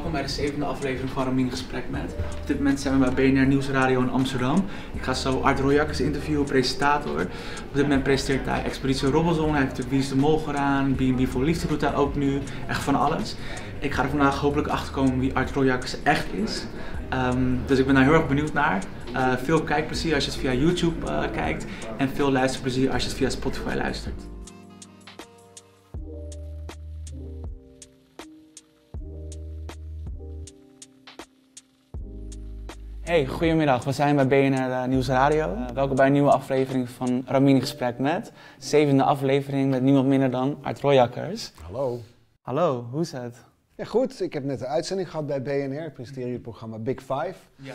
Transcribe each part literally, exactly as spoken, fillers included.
welkom bij de zevende aflevering van Ramien Gesprek Met. Op dit moment zijn we bij B N R Nieuwsradio in Amsterdam. Ik ga zo Art Royakkers interviewen, presentator. Op dit moment presenteert hij Expeditie Robinson, hij heeft de Wie is de Mol gedaan, B en B voor Liefde doet hij ook nu, echt van alles. Ik ga er vandaag hopelijk achter komen wie Art Royakkers echt is. Um, dus ik ben daar heel erg benieuwd naar. Uh, veel kijkplezier als je het via YouTube uh, kijkt en veel luisterplezier als je het via Spotify luistert. Hey, goedemiddag. We zijn bij B N R uh, Nieuwsradio. Uh, welkom bij een nieuwe aflevering van Ramien Gesprek Met. Zevende aflevering met niemand minder dan Art Royakkers. Hallo. Hallo, hoe is het? Ja, goed. Ik heb net een uitzending gehad bij B N R. Ik presenteer hier het programma Big Five. Ja.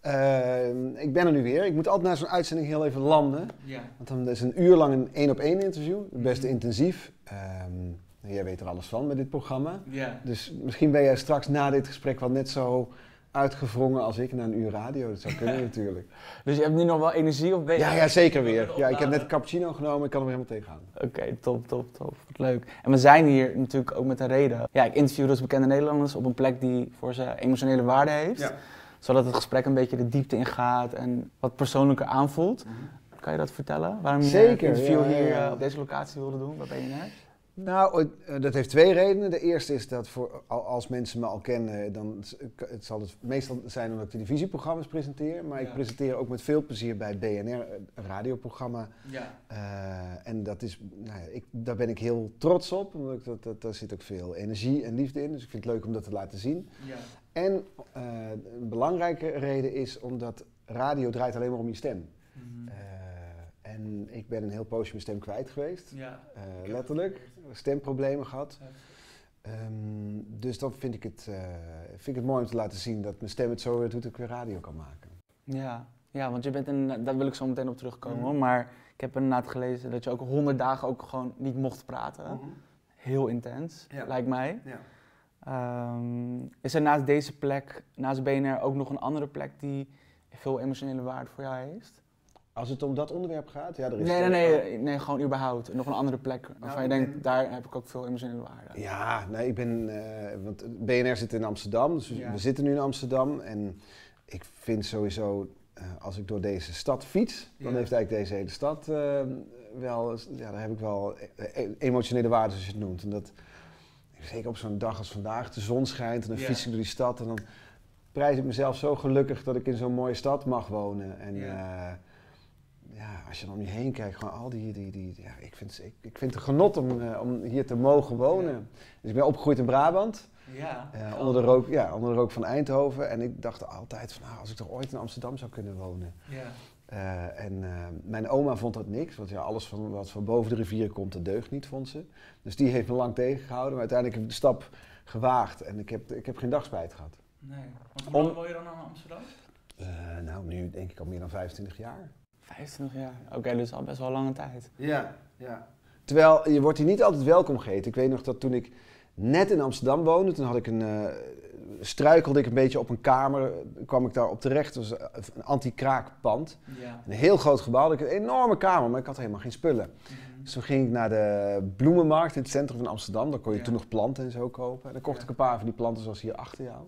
Uh, ik ben er nu weer. Ik moet altijd na zo'n uitzending heel even landen. Ja. Want dan is een uur lang een één-op-één interview. Best intensief. Um, jij weet er alles van met dit programma. Ja. Dus misschien ben jij straks na dit gesprek wel net zo uitgevrongen als ik na een uur radio. Dat zou kunnen natuurlijk. Dus je hebt nu nog wel energie of ben je... Ja, ja, zeker weer. Ja, ik heb net een cappuccino genomen. Ik kan er weer helemaal tegenaan. Oké, okay, top, top, top. Wat leuk. En we zijn hier natuurlijk ook met een reden. Ja, ik interview dus bekende Nederlanders op een plek die voor ze emotionele waarde heeft. Ja. Zodat het gesprek een beetje de diepte ingaat en wat persoonlijker aanvoelt. Mm-hmm. Kan je dat vertellen? Waarom je het interview ja, ja, ja. hier uh, op deze locatie wilde doen bij B N R? Nou, dat heeft twee redenen. De eerste is dat voor, als mensen me al kennen, dan het zal het meestal zijn omdat ik televisieprogramma's presenteer. Maar ja. ik presenteer ook met veel plezier bij B N R, een radioprogramma. Ja. Uh, en dat is, nou ja, ik, daar ben ik heel trots op, omdat ik dat, dat, daar zit ook veel energie en liefde in. Dus ik vind het leuk om dat te laten zien. Ja. En uh, een belangrijke reden is omdat radio draait alleen maar om je stem. Mm-hmm. uh, En ik ben een heel poosje mijn stem kwijt geweest, ja, uh, letterlijk, stemproblemen gehad. Ja. Um, dus dan vind ik, het, uh, vind ik het mooi om te laten zien dat mijn stem het zo weer doet dat ik weer radio kan maken. Ja, ja, want je bent een, daar wil ik zo meteen op terugkomen, mm. maar ik heb inderdaad gelezen dat je ook honderd dagen ook gewoon niet mocht praten. Mm-hmm. Heel intens, ja. lijkt mij. Ja. Um, is er naast deze plek, naast B N R ook nog een andere plek die veel emotionele waarde voor jou heeft? Als het om dat onderwerp gaat? Ja, er is nee, nee, nee, nee, gewoon überhaupt. Nog een andere plek waarvan nou, je denkt, daar heb ik ook veel emotionele waarde. Ja, nee, ik ben, uh, want B N R zit in Amsterdam, dus ja. we zitten nu in Amsterdam. En ik vind sowieso, uh, als ik door deze stad fiets, dan ja. heeft eigenlijk deze hele stad uh, wel, ja, daar heb ik wel e- emotionele waarde, zoals je het noemt. En dat, zeker op zo'n dag als vandaag, de zon schijnt en dan ja. fiets ik door die stad en dan prijs ik mezelf zo gelukkig dat ik in zo'n mooie stad mag wonen. En, ja. Uh, Ja, als je dan om je heen kijkt, gewoon al die, die, die ja, ik vind, ik, ik vind het een genot om, uh, om hier te mogen wonen. Ja. Dus ik ben opgegroeid in Brabant, ja, uh, onder, de rook, ja, onder de rook van Eindhoven. En ik dacht altijd van, nou, als ik toch ooit in Amsterdam zou kunnen wonen. Ja. Uh, en uh, mijn oma vond dat niks, want ja, alles van, wat van boven de rivier komt, dat deugt niet, vond ze. Dus die heeft me lang tegengehouden, maar uiteindelijk heb ik de stap gewaagd en ik heb, ik heb geen dag spijt gehad. Nee, want hoe lang woon je dan in Amsterdam? Uh, nou, nu denk ik al meer dan vijfentwintig jaar. vijfentwintig jaar, oké, okay, dus al best wel lange tijd. Ja, ja. Terwijl, je wordt hier niet altijd welkom geheten. Ik weet nog dat toen ik net in Amsterdam woonde, toen had ik een, uh, struikelde ik een beetje op een kamer, kwam ik daar op terecht. Het was een anti-kraakpand. Ja. Een heel groot gebouw, ik had een enorme kamer, maar ik had helemaal geen spullen. Mm-hmm. Dus toen ging ik naar de bloemenmarkt in het centrum van Amsterdam, daar kon je ja. toen nog planten en zo kopen. En dan kocht ja. ik een paar van die planten zoals hier achter jou.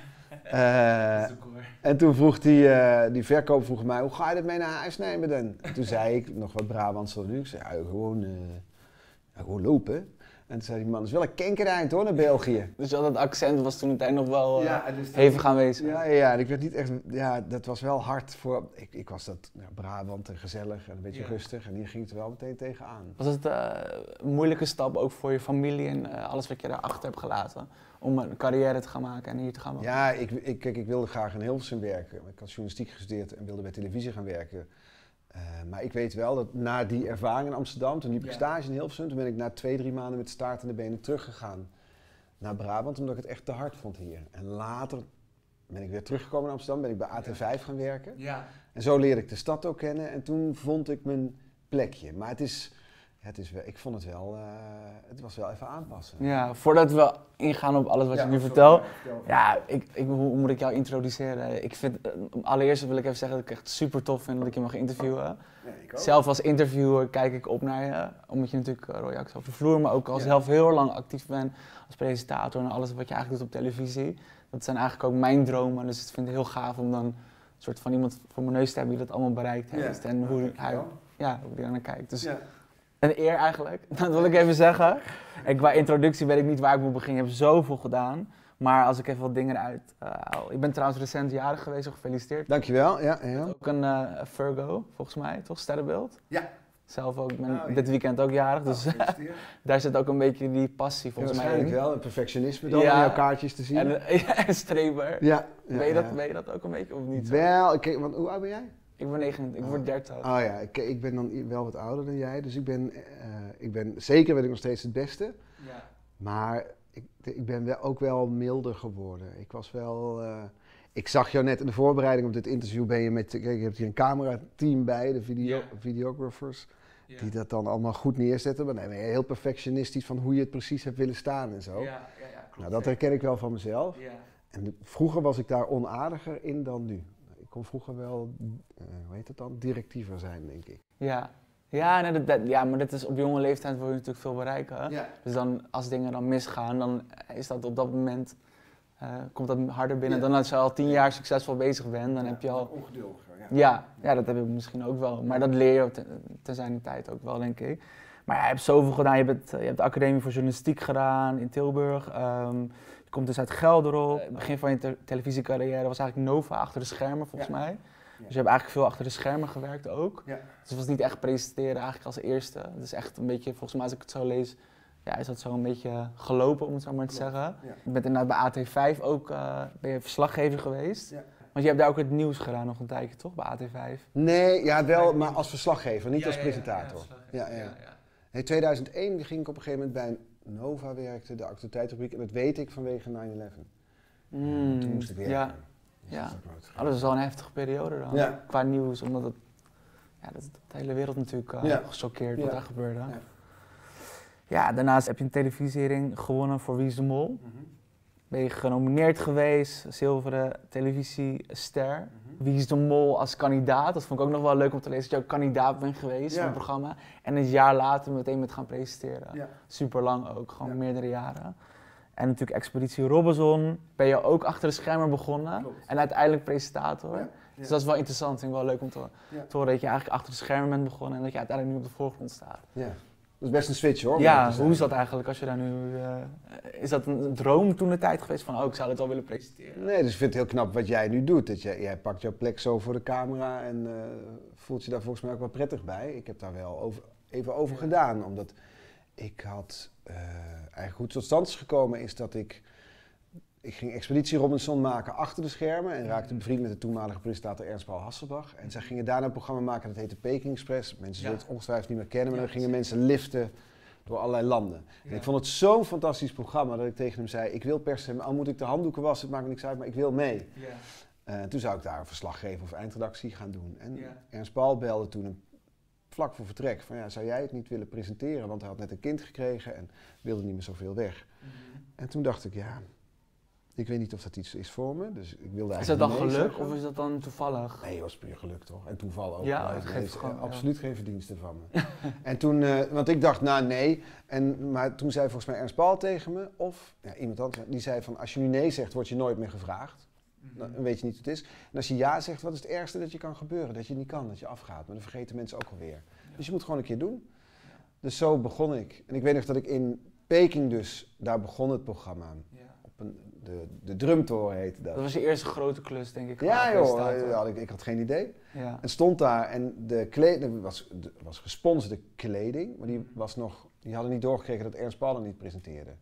Uh, en toen vroeg die, uh, die verkoper vroeg mij, hoe ga je dit mee naar huis nemen dan? En toen zei ik, nog wat Brabants dan nu, ik zei, ja, gewoon, uh, ja, gewoon lopen. En toen zei die man, dat is wel een kenkereind hoor, naar België. Dus dat accent was toen uiteindelijk nog wel uh, ja, dus hevig aanwezig. Ja, ja, ja, en ik werd niet echt, ja, dat was wel hard voor, ik, ik was dat ja, Brabant en gezellig en een beetje ja. rustig en hier ging het er wel meteen tegenaan. Was het uh, een moeilijke stap ook voor je familie en uh, alles wat je daarachter hebt gelaten? Om een carrière te gaan maken en hier te gaan wonen? Ja, ik, ik, kijk, ik wilde graag in Hilversum werken. Ik had journalistiek gestudeerd en wilde bij televisie gaan werken. Uh, maar ik weet wel dat na die ervaring in Amsterdam, toen liep ik ja. stage in Hilversum, toen ben ik na twee, drie maanden met staart en de benen teruggegaan naar Brabant, omdat ik het echt te hard vond hier. En later ben ik weer teruggekomen in Amsterdam, ben ik bij A T vijf gaan werken. Ja. En zo leerde ik de stad ook kennen en toen vond ik mijn plekje. Maar het is... Het is wel, ik vond het wel, uh, het was wel even aanpassen. Ja, voordat we ingaan op alles wat ja, je nu vertelt. Ja, ik, ik, hoe moet ik jou introduceren? Ik vind, uh, allereerst wil ik even zeggen dat ik echt super tof vind dat ik je mag interviewen. Ja, ik ook. Zelf als interviewer kijk ik op naar je, omdat je natuurlijk uh, Royakkers over de vloer, maar ook al ja. zelf heel lang actief bent als presentator en alles wat je eigenlijk doet op televisie. dat zijn eigenlijk ook mijn dromen. Dus ik vind het heel gaaf om dan een soort van iemand voor mijn neus te hebben die dat allemaal bereikt heeft. Ja. En hoe hij, ja, hoe die er naar kijkt. Dus ja. Een eer eigenlijk, dat wil ik even zeggen. En qua introductie weet ik niet waar ik moet beginnen. Ik heb zoveel gedaan. Maar als ik even wat dingen eruit uh, haal. Ik ben trouwens recent jarig geweest, gefeliciteerd. Dankjewel, ja. ja. Ook een uh, Virgo, volgens mij, toch? Sterrenbeeld? Ja. Zelf ook, ik ben oh, ja. dit weekend ook jarig, dus oh, daar zit ook een beetje die passie volgens ja, mij in. Waarschijnlijk wel, een perfectionisme dan, ja. om jouw kaartjes te zien. En ja, een streber. Ja. ja, weet, je dat, ja. weet je dat ook een beetje of niet? Wel, ik, want hoe oud ben jij? Ik ben negen, ik oh. word dertig. Oh ja, ik, ik ben dan wel wat ouder dan jij, dus ik ben, uh, ik ben zeker ben ik nog steeds het beste. Ja. Maar ik, ik ben wel, ook wel milder geworden. Ik was wel... Uh, ik zag jou net in de voorbereiding op dit interview, ben je met... Kijk, je hebt hier een camerateam bij, de video, yeah. videographers, yeah. die dat dan allemaal goed neerzetten. Maar dan ben je heel perfectionistisch van hoe je het precies hebt willen staan en zo. Ja, ja, ja, klopt, nou, dat herken ik wel van mezelf. Ja. En de, vroeger was ik daar onaardiger in dan nu. Ik kon vroeger wel, uh, hoe heet het dan, directiever zijn, denk ik. Ja. Ja, nee, dat, dat, ja, maar dat is, op jonge leeftijd wil je natuurlijk veel bereiken. Ja. Dus dan, als dingen dan misgaan, dan is dat op dat moment, uh, komt dat harder binnen ja. dan als je al tien jaar succesvol bezig bent. Dan ja, heb je al... Ongeduldiger, ja. Ja, ja, dat heb ik misschien ook wel. Maar dat leer je ten, ten zijn tijd ook wel, denk ik. Maar ja, je hebt zoveel gedaan. Je, bent, je hebt de Academie voor Journalistiek gedaan in Tilburg. Um, je komt dus uit Gelderop. Het begin van je te televisiecarrière was eigenlijk Nova achter de schermen, volgens ja. mij. Dus je hebt eigenlijk veel achter de schermen gewerkt ook. Ja. Dus het was niet echt presenteren eigenlijk als eerste. Het is echt een beetje, volgens mij als ik het zo lees, ja, is dat zo een beetje gelopen, om het zo maar te zeggen. Ja. Je bent inderdaad bij A T vijf ook, uh, ben je verslaggever geweest. Ja. Want je hebt daar ook het nieuws gedaan nog een tijdje, toch, bij A T vijf? Nee, ja wel, maar als verslaggever, niet ja, als presentator. Ja, ja, ja, ja. Ja, ja. In tweeduizend één ging ik op een gegeven moment bij Nova werken, de actualiteitsrubriek. En dat weet ik vanwege nine eleven. Mm, toen moest ik werken. Ja. Ja, oh, dat is wel een heftige periode dan, ja. qua nieuws, omdat het, ja, dat, de hele wereld natuurlijk uh, ja. gechoqueerd wat ja. daar gebeurde. Ja. ja, daarnaast heb je een televisiering gewonnen voor Wie is de Mol. Mm-hmm. Ben je genomineerd geweest, zilveren televisiester. Mm-hmm. Wie is de Mol als kandidaat, dat vond ik ook nog wel leuk om te lezen, dat je ook kandidaat bent geweest ja. voor het programma. En een jaar later meteen met gaan presenteren. Ja. Super lang ook, gewoon ja. meerdere jaren. En natuurlijk Expeditie Robinson, ben je ook achter de schermen begonnen. Klopt. En uiteindelijk presentator. Ja, ja. Dus dat is wel interessant, vind ik wel leuk om te, ja. te horen dat je eigenlijk achter de schermen bent begonnen en dat je uiteindelijk nu op de voorgrond staat. Ja, dat is best een switch hoor. Ja, hoe is dat eigenlijk als je daar nu, uh, is dat een droom toen de tijd geweest van oh ik zou dit wel willen presenteren? Nee, dus ik vind het heel knap wat jij nu doet. Dat jij, jij pakt jouw plek zo voor de camera en uh, voelt je daar volgens mij ook wel prettig bij. Ik heb daar wel over, even over ja. gedaan, omdat ik had... Uh, eigenlijk goed tot stand is gekomen is dat ik, ik ging Expeditie Robinson maken achter de schermen en raakte bevriend met de toenmalige presentator Ernst Paul Hasselbach. En zij gingen daarna een programma maken dat heette Peking Express. Mensen zullen ja. het ongetwijfeld niet meer kennen, maar ja, dan gingen mensen liften door allerlei landen. Ja. En ik vond het zo'n fantastisch programma dat ik tegen hem zei, ik wil per se, al moet ik de handdoeken wassen, het maakt me niks uit, maar ik wil mee. Ja. Uh, toen zou ik daar een verslaggever of eindredactie gaan doen. En ja. Ernst Paul belde toen een vlak voor vertrek van ja, zou jij het niet willen presenteren? Want hij had net een kind gekregen en wilde niet meer zoveel weg. Mm-hmm. En toen dacht ik, ja, ik weet niet of dat iets is voor me. Dus ik wilde is dat dan geluk zeggen. Of is dat dan toevallig? Nee, dat was puur geluk toch? En toeval ook. Ja, dat geeft gewoon, uh, absoluut ja. geen verdiensten van me. En toen, uh, want ik dacht, nou nee. En, maar toen zei volgens mij Ernst Paul tegen me, of ja, iemand anders, die zei van als je nu nee zegt, word je nooit meer gevraagd. Mm-hmm. Dan weet je niet wat het is. En als je ja zegt, wat is het ergste dat je kan gebeuren? Dat je niet kan, dat je afgaat. Maar dan vergeten mensen ook alweer. Ja. Dus je moet gewoon een keer doen. Ja. Dus zo begon ik. En ik weet nog dat ik in Peking dus, daar begon het programma. Ja. Op een, de, de drumtoren heette dat. Dat was je eerste grote klus, denk ik. Ja joh, ja, ik, ik had geen idee. Ja. En stond daar en de kleding, was, de, was gesponsorde kleding. Maar die, was nog, die hadden niet doorgekregen dat Ernst Paul niet presenteerde.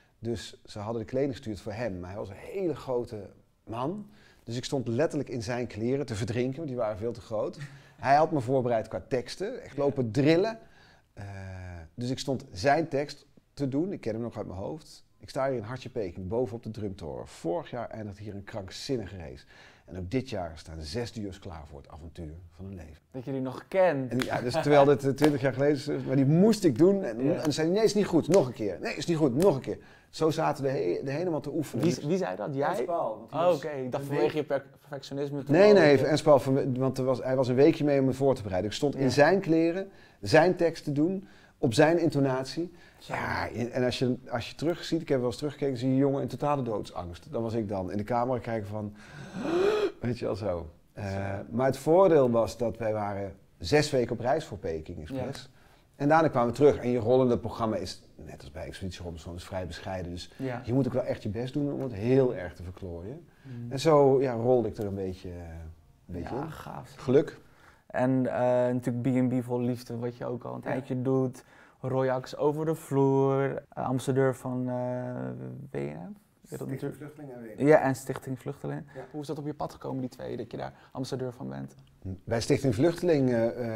Dus ze hadden de kleding gestuurd voor hem. Maar hij was een hele grote man. Dus ik stond letterlijk in zijn kleren te verdrinken, want die waren veel te groot. Hij had me voorbereid qua teksten, echt lopen drillen. Uh, dus ik stond zijn tekst te doen, ik ken hem nog uit mijn hoofd. Ik sta hier in Hartje Peking, bovenop de drumtoren. Vorig jaar eindigde hier een krankzinnige race. En ook dit jaar staan zes duo's klaar voor het avontuur van hun leven. Dat je die nog kent. En ja, dus terwijl dit twintig jaar geleden is, maar die moest ik doen. En, ja. en dan zei hij, nee, is niet goed, nog een keer. Nee, is niet goed, nog een keer. Zo zaten we he de helemaal te oefenen. Wie, wie zei dat? Jij? Ernst Paul. Oh, oké. Okay. Ik dacht vanwege je per perfectionisme. Nee, nee, Ernst Paul, want er was, hij was een weekje mee om me voor te bereiden. Ik stond ja. in zijn kleren, zijn tekst te doen, op zijn intonatie. Zo. Ja, en als je, als je terugziet, ik heb wel eens teruggekeken, zie je een jongen in totale doodsangst. Dan was ik dan in de camera kijken van, weet je wel zo. Uh, maar het voordeel was dat wij waren zes weken op reis voor Peking Express. Ja. En daarna kwamen we terug. En je rollende programma is, net als bij Expeditie Robinson, is vrij bescheiden. Dus ja. je moet ook wel echt je best doen om het heel erg te verklooien. Mm. En zo ja, rolde ik er een beetje, uh, een beetje ja, in. Gaaf. Geluk. En uh, natuurlijk B en B vol liefde, wat je ook al een tijdje ja. doet. Royax over de vloer, uh, ambassadeur van uh, W N F. Stichting Vluchtelingen en W N F. Ja, en Stichting Vluchtelingen. Ja. Hoe is dat op je pad gekomen, die twee, dat je daar ambassadeur van bent? Bij Stichting Vluchtelingen uh,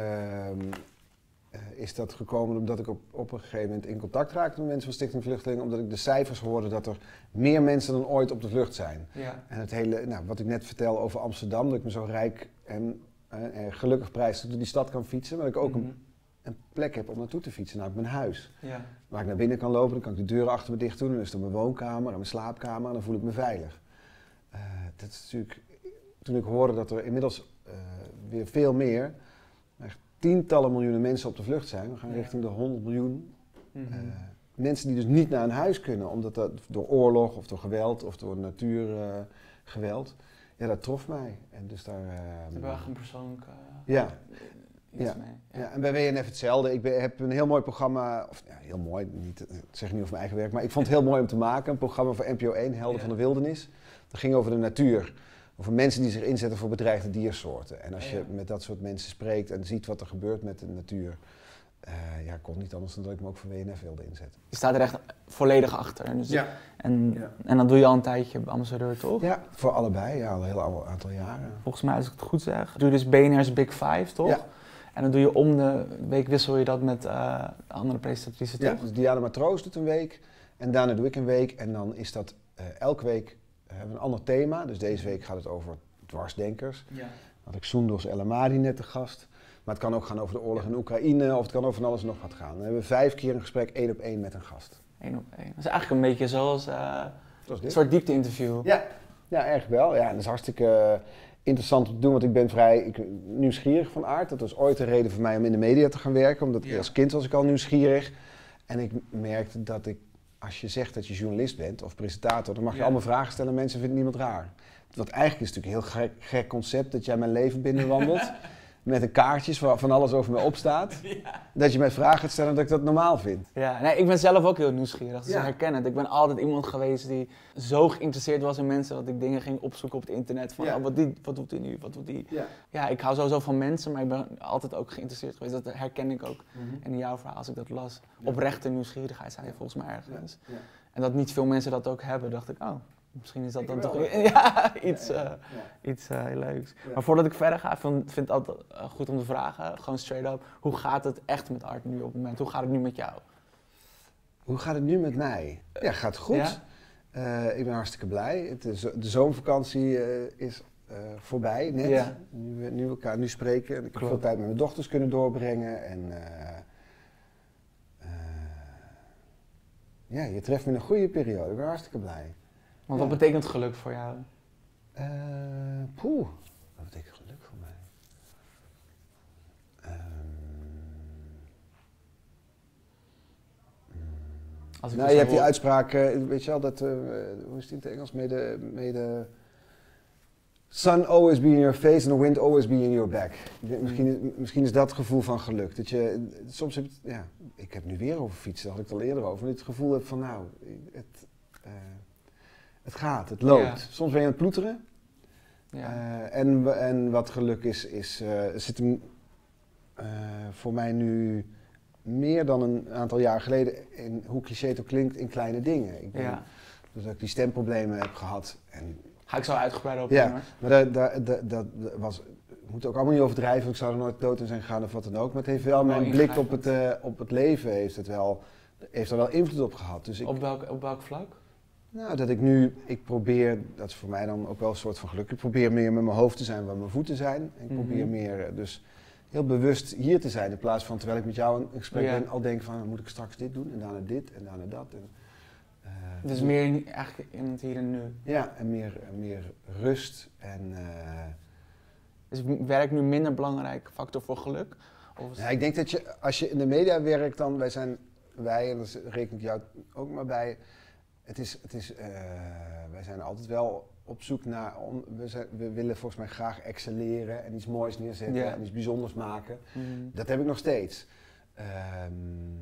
uh, is dat gekomen omdat ik op, op een gegeven moment in contact raakte met mensen van Stichting Vluchtelingen, omdat ik de cijfers hoorde dat er meer mensen dan ooit op de vlucht zijn. Ja. En het hele, nou, wat ik net vertel over Amsterdam, dat ik me zo rijk en, uh, en gelukkig prijs dat ik door die stad kan fietsen, maar dat ik ook mm-hmm. een een plek heb om naartoe te fietsen, naar mijn huis. Ja. Waar ik naar binnen kan lopen, dan kan ik de deuren achter me dicht doen, dan is het mijn woonkamer en mijn slaapkamer en dan voel ik me veilig. Uh, dat is natuurlijk, toen ik hoorde dat er inmiddels uh, weer veel meer, echt tientallen miljoenen mensen op de vlucht zijn, we gaan ja. richting de honderd miljoen. Mm-hmm. uh, mensen die dus niet naar een huis kunnen, omdat dat door oorlog of door geweld of door natuurgeweld, uh, ja dat trof mij. En dus daar... Uh, dat is wel echt een persoonlijke... Ja. Ja. Ja. ja, en bij W N F hetzelfde. Ik ben, heb een heel mooi programma, of ja, heel mooi, niet, dat zeg ik niet over mijn eigen werk, maar ik vond het heel mooi om te maken. Een programma voor N P O één, Helden ja. van de Wildernis. Dat ging over de natuur, over mensen die zich inzetten voor bedreigde diersoorten. En als je ja. met dat soort mensen spreekt en ziet wat er gebeurt met de natuur, uh, ja, kon niet anders dan dat ik me ook voor W N F wilde inzetten. Je staat er echt volledig achter. Dus ja. En, ja. en dan doe je al een tijdje ambassadeur, toch? Ja, voor allebei, ja, al een heel aantal jaren. Volgens mij, als ik het goed zeg, doe je dus B N R's Big Five, toch? Ja. En dan doe je om de week, wissel je dat met uh, andere presentatrices, toch? Ja, dus Diana Matroos doet een week en daarna doe ik een week. En dan is dat uh, elke week uh, hebben we een ander thema. Dus deze week gaat het over dwarsdenkers. Ja. Dan had ik Soendos El Amadi net te gast. Maar het kan ook gaan over de oorlog ja. in Oekraïne of het kan over van alles en nog wat gaan. Dan hebben we vijf keer een gesprek één op één met een gast. Eén op één. Dat is eigenlijk een beetje zoals uh, een soort diepte-interview. Ja. ja, eigenlijk wel. Ja, en dat is hartstikke... Uh, interessant om te doen, want ik ben vrij ik, nieuwsgierig van aard. Dat was ooit een reden voor mij om in de media te gaan werken, omdat ja. als kind was ik al nieuwsgierig. En ik merkte dat ik, als je zegt dat je journalist bent of presentator, dan mag je ja. allemaal vragen stellen en mensen vinden niemand raar. Want eigenlijk is het natuurlijk een heel gek, gek concept dat jij mijn leven binnenwandelt. Met een kaartjes waar van alles over me opstaat. Ja. Dat je mij vragen gaat stellen dat ik dat normaal vind. Ja, nee, ik ben zelf ook heel nieuwsgierig, dus ja. ik herken het. Ik ben altijd iemand geweest die zo geïnteresseerd was in mensen dat ik dingen ging opzoeken op het internet. Van ja. oh, wat, die, wat doet die nu, wat doet die? Ja. ja, ik hou sowieso van mensen, maar ik ben altijd ook geïnteresseerd geweest. Dat herken ik ook mm-hmm. in jouw verhaal als ik dat las. Ja. Oprechte nieuwsgierigheid zei je volgens mij ergens. Ja. Ja. En dat niet veel mensen dat ook hebben, dacht ik, oh... Misschien is dat ik dan wel. toch ja, iets, ja, ja. Uh, ja. iets uh, heel leuks. Ja. Maar voordat ik verder ga, vind, vind ik het altijd uh, goed om te vragen, gewoon straight up, hoe gaat het echt met Art nu op het moment? Hoe gaat het nu met jou? Hoe gaat het nu met mij? Ja, gaat goed. Ja? Uh, ik ben hartstikke blij. Het is, de zomervakantie uh, is uh, voorbij, net. Ja. Nu we nu elkaar nu spreken. Ik heb veel tijd met mijn dochters kunnen doorbrengen. En, uh, uh, ja, je treft me in een goede periode. Ik ben hartstikke blij. Want wat ja. betekent geluk voor jou? Uh, poeh, wat betekent geluk voor mij? Um, Als ik nou, je hebt die uitspraak, uh, weet je wel, dat, uh, hoe is die in het Engels? May the, may the sun always be in your face and the wind always be in your back. Misschien, misschien is dat het gevoel van geluk. Dat je, soms heb je, ja, ik heb nu weer over fietsen, daar had ik het al eerder over. Dat je het gevoel hebt van, nou, het... Uh, Het gaat, het loopt. Ja. Soms ben je aan het ploeteren. Ja. Uh, en, en wat geluk is, is uh, zit hem uh, voor mij nu meer dan een aantal jaar geleden, in, hoe cliché het ook klinkt, in kleine dingen. Ik ben, ja. Dus dat ik die stemproblemen heb gehad. En, Ga ik zo uitgebreid op. Ja, maar dat, dat, dat, dat was, we moeten ook allemaal niet overdrijven, ik zou er nooit dood in zijn gegaan of wat dan ook. Maar het heeft wel, mijn blik op het, uh, op het leven heeft, het wel, heeft er wel invloed op gehad. Dus ik, op, welk, op welk vlak? Nou, dat ik nu, ik probeer, dat is voor mij dan ook wel een soort van geluk, ik probeer meer met mijn hoofd te zijn waar mijn voeten zijn. En ik mm-hmm. probeer meer, dus heel bewust hier te zijn in plaats van terwijl ik met jou een gesprek ja. ben, al denk van, moet ik straks dit doen en daarna dit en daarna dat. En, uh, dus meer in, eigenlijk in het hier en nu. Ja, en meer, meer rust en... Uh, is werk nu minder belangrijk factor voor geluk? Of Ja, ik denk dat je, als je in de media werkt, dan wij zijn, wij, en daar reken ik jou ook maar bij, het is, het is, uh, wij zijn altijd wel op zoek naar, on, we, zijn, we willen volgens mij graag excelleren en iets moois neerzetten yeah. en iets bijzonders maken. Mm. Dat heb ik nog steeds. Um,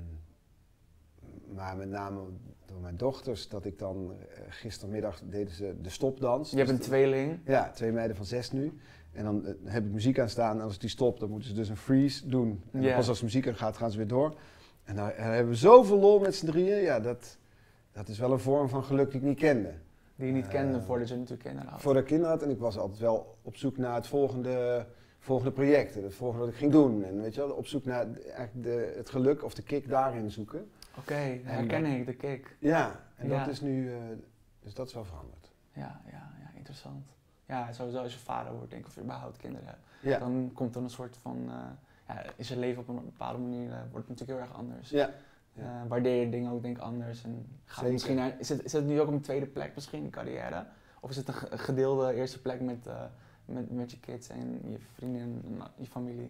maar met name door mijn dochters, dat ik dan uh, gistermiddag deden ze de stopdans. Je hebt een dus tweeling? Ja, twee meiden van zes nu. En dan uh, heb ik muziek aan staan en als die stopt, dan moeten ze dus een freeze doen. En yeah. pas als de muziek aan gaat, gaan ze weer door. En dan uh, hebben we zoveel lol met z'n drieën. Ja, dat, dat is wel een vorm van geluk die ik niet kende. Die je niet kende uh, voordat je natuurlijk kinderen had. Voordat ik kinderen had en ik was altijd wel op zoek naar het volgende, volgende project. Het volgende wat ik ging doen. En weet je wel, op zoek naar eigenlijk de, het geluk of de kick daarin zoeken. Oké, okay, herken ik, de kick. Ja, en ja. dat is nu, uh, dus dat is wel veranderd. Ja, ja, ja, interessant. Ja, sowieso als je vader wordt, denk ik, of je überhaupt kinderen hebt, ja. dan komt er een soort van, uh, ja, is je leven op een bepaalde manier, uh, wordt het natuurlijk heel erg anders. Ja. Uh, waardeer je dingen ook denk ik anders. En gaat misschien naar, is, het, is het nu ook op een tweede plek misschien in je carrière? Of is het een gedeelde eerste plek met, uh, met, met je kids en je vrienden en je familie?